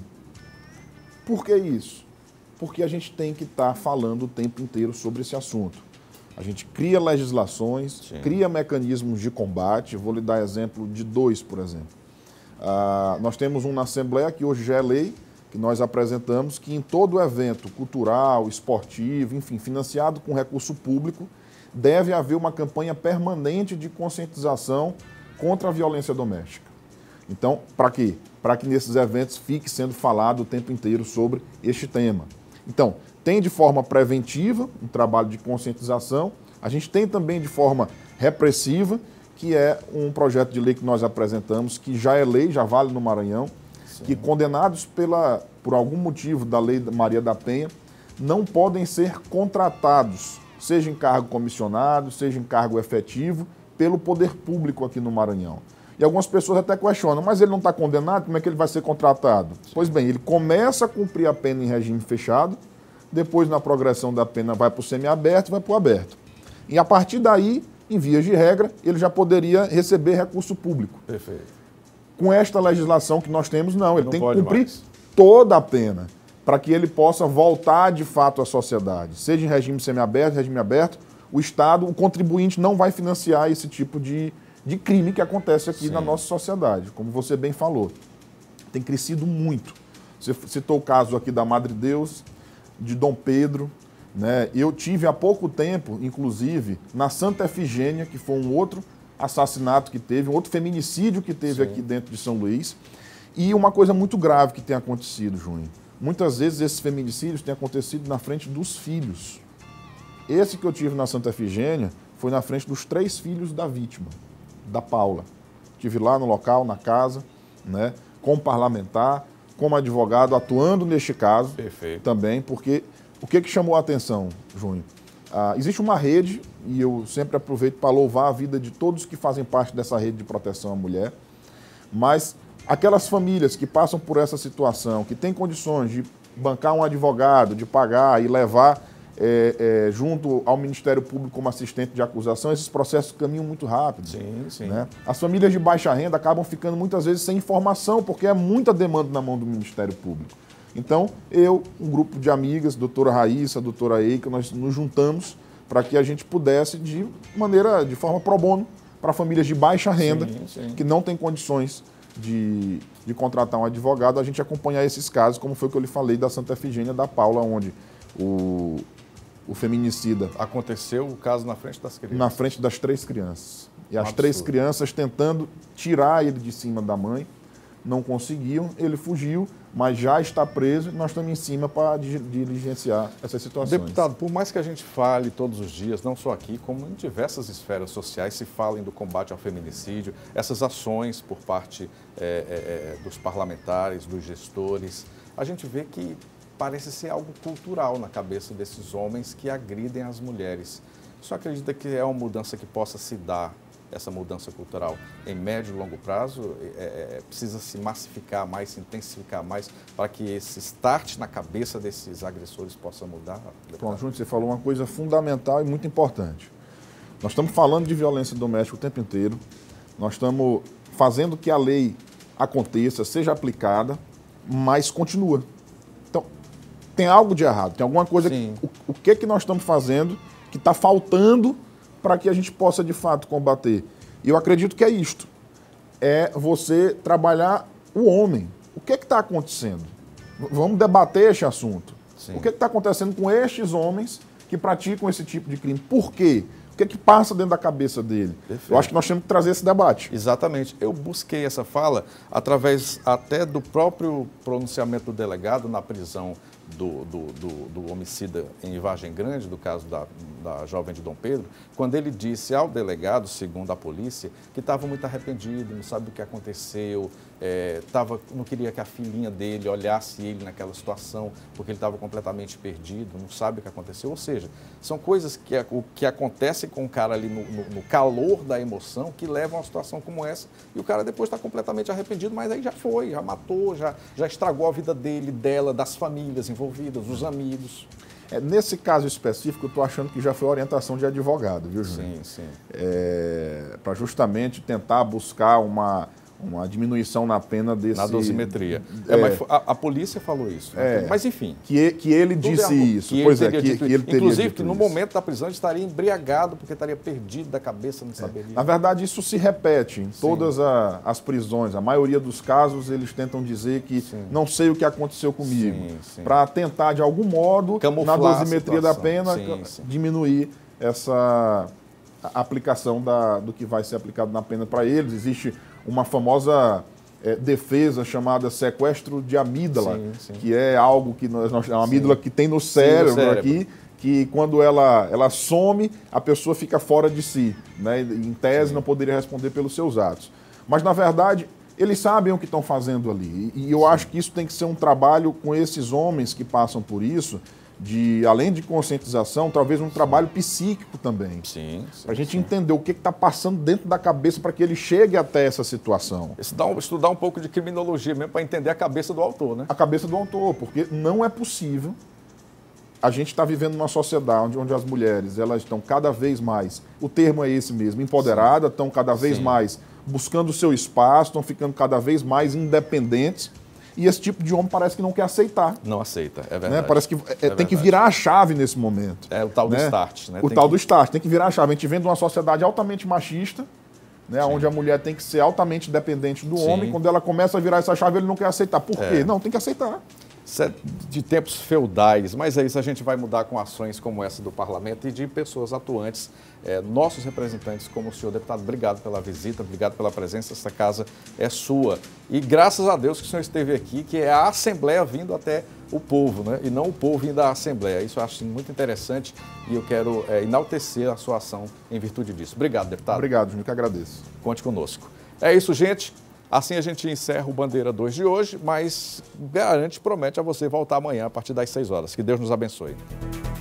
Por que isso? Porque a gente tem que estar falando o tempo inteiro sobre esse assunto. A gente cria legislações, Sim. cria mecanismos de combate. Vou lhe dar exemplo de dois, por exemplo. Uh, nós temos um na Assembleia, que hoje já é lei, que nós apresentamos, que em todo evento cultural, esportivo, enfim, financiado com recurso público, deve haver uma campanha permanente de conscientização contra a violência doméstica. Então, para quê? Para que nesses eventos fique sendo falado o tempo inteiro sobre este tema. Então, tem de forma preventiva um trabalho de conscientização, a gente tem também de forma repressiva, que é um projeto de lei que nós apresentamos, que já é lei, já vale no Maranhão, Sim. que condenados pela, por algum motivo da lei Maria da Penha, não podem ser contratados, seja em cargo comissionado, seja em cargo efetivo, pelo poder público aqui no Maranhão. E algumas pessoas até questionam, mas ele não está condenado, como é que ele vai ser contratado? Sim. Pois bem, ele começa a cumprir a pena em regime fechado, depois na progressão da pena vai para o semiaberto e vai para o aberto. E a partir daí, em vias de regra, ele já poderia receber recurso público. Perfeito. Com esta legislação que nós temos, não. Ele não tem que cumprir mais. toda a pena para que ele possa voltar de fato à sociedade. Seja em regime semiaberto, regime aberto, o Estado, o contribuinte não vai financiar esse tipo de, de crime que acontece aqui Sim. na nossa sociedade. Como você bem falou, tem crescido muito. Você citou o caso aqui da Madre Deus, de Dom Pedro, né? Eu tive há pouco tempo, inclusive, na Santa Efigênia, que foi um outro assassinato que teve, um outro feminicídio que teve Sim. aqui dentro de São Luís. E uma coisa muito grave que tem acontecido, Júnior. Muitas vezes esses feminicídios têm acontecido na frente dos filhos. Esse que eu tive na Santa Efigênia foi na frente dos três filhos da vítima, da Paula. Estive lá no local, na casa, né, como parlamentar, como advogado, atuando neste caso Perfeito. também, porque o que, que chamou a atenção, Júnior? Ah, existe uma rede, e eu sempre aproveito para louvar a vida de todos que fazem parte dessa rede de proteção à mulher, mas aquelas famílias que passam por essa situação, que têm condições de bancar um advogado, de pagar e levar é, é, junto ao Ministério Público como assistente de acusação, esses processos caminham muito rápido. Sim, sim. Né? As famílias de baixa renda acabam ficando muitas vezes sem informação, porque é muita demanda na mão do Ministério Público. Então, eu, um grupo de amigas, doutora Raíssa, doutora Eica, nós nos juntamos para que a gente pudesse, de maneira, de forma pro bono, para famílias de baixa renda, sim, sim. que não têm condições de, de contratar um advogado, a gente acompanhar esses casos, como foi que eu lhe falei da Santa Efigênia da Paula, onde o, o feminicida... Aconteceu o caso na frente das crianças. Na frente das três crianças. E as Um três absurdo. crianças tentando tirar ele de cima da mãe, não conseguiam, ele fugiu, mas já está preso e nós estamos em cima para diligenciar essas situações. Deputado, por mais que a gente fale todos os dias, não só aqui, como em diversas esferas sociais, se falem do combate ao feminicídio, essas ações por parte é, é, dos parlamentares, dos gestores, a gente vê que parece ser algo cultural na cabeça desses homens que agridem as mulheres. Só acredita que é uma mudança que possa se dar, essa mudança cultural, em médio e longo prazo? É, é, precisa se massificar mais, se intensificar mais, para que esse start na cabeça desses agressores possa mudar? Bom, Júnior, você falou uma coisa fundamental e muito importante. Nós estamos falando de violência doméstica o tempo inteiro, nós estamos fazendo que a lei aconteça, seja aplicada, mas continua. Então, tem algo de errado, tem alguma coisa... Que, o, o que, que nós estamos fazendo que está faltando para que a gente possa, de fato, combater? E eu acredito que é isto. É você trabalhar o homem. O que está acontecendo? V- Vamos debater este assunto. Sim. O que está acontecendo com estes homens que praticam esse tipo de crime? Por quê? O que é que passa dentro da cabeça dele? Perfeito. Eu acho que nós temos que trazer esse debate. Exatamente. Eu busquei essa fala através até do próprio pronunciamento do delegado na prisão do, do, do, do homicida em Vargem Grande, do caso da, da jovem de Dom Pedro, quando ele disse ao delegado, segundo a polícia, que estava muito arrependido, não sabe o que aconteceu, é, tava, não queria que a filhinha dele olhasse ele naquela situação, porque ele estava completamente perdido, não sabe o que aconteceu. Ou seja, são coisas que, o que acontecem com o cara ali no, no, no calor da emoção, que levam a uma situação como essa, e o cara depois está completamente arrependido, mas aí já foi, já matou, já, já estragou a vida dele, dela, das famílias envolvidas, dos amigos. É, nesse caso específico, eu estou achando que já foi orientação de advogado, viu, Júnior? Sim, sim. É, para justamente tentar buscar uma, uma diminuição na pena desse... Na dosimetria. É, É, mas a, a polícia falou isso. Né? É, mas, enfim. Que, e- que ele tudo disse é- isso. que Pois ele é, teria que, dito que ele isso. teria Inclusive, dito que no isso. momento da prisão ele estaria embriagado, porque estaria perdido da cabeça, não saberia. Na verdade, isso se repete em todas a- as prisões. A maioria dos casos, eles tentam dizer que não sei o que aconteceu comigo. Sim, sim. Para tentar, de algum modo, Camuflar na a dosimetria da situação. pena, Sim, sim. diminuir essa a- aplicação da, do que vai ser aplicado na pena para eles. Existe uma famosa eh, defesa chamada sequestro de amígdala, Sim, sim. que é algo que nós, nós- é uma Sim. amígdala que tem no Sim, no cérebro, cérebro. aqui, que quando ela, ela some, a pessoa fica fora de si, né? Em tese não poderia responder pelos seus atos. Mas, na verdade, eles sabem o que estão fazendo ali. E, e eu acho que isso tem que ser um trabalho com esses homens que passam por isso, de, além de conscientização, talvez um trabalho psíquico também. Sim. Para a gente entender o que está passando dentro da cabeça para que ele chegue até essa situação. Estudar um, estudar um pouco de criminologia mesmo para entender a cabeça do autor, né? A cabeça do autor, porque não é possível. A gente está vivendo numa sociedade onde, onde as mulheres elas estão cada vez mais, o termo é esse mesmo, empoderadas, estão cada vez Sim. mais buscando o seu espaço, estão ficando cada vez mais independentes. E esse tipo de homem parece que não quer aceitar. Não aceita, é verdade. Né? Parece que é, É tem que verdade. virar a chave nesse momento. É o tal do né? start, né? O Tem tal que- do start, tem que virar a chave. A gente vem de uma sociedade altamente machista, né? Onde a mulher tem que ser altamente dependente do Sim. homem. Quando ela começa a virar essa chave, ele não quer aceitar. Por É. quê? Não, tem que aceitar. Isso é de tempos feudais, mas é isso, a gente vai mudar com ações como essa do parlamento e de pessoas atuantes, é, nossos representantes, como o senhor deputado. Obrigado pela visita, obrigado pela presença, essa casa é sua. E graças a Deus que o senhor esteve aqui, que é a Assembleia vindo até o povo, né? E não o povo vindo à Assembleia. Isso eu acho muito interessante e eu quero é, enaltecer a sua ação em virtude disso. Obrigado, deputado. Obrigado, Júnior, que agradeço. Conte conosco. É isso, gente. Assim a gente encerra o Bandeira dois de hoje, mas garante, promete a você voltar amanhã a partir das seis horas. Que Deus nos abençoe.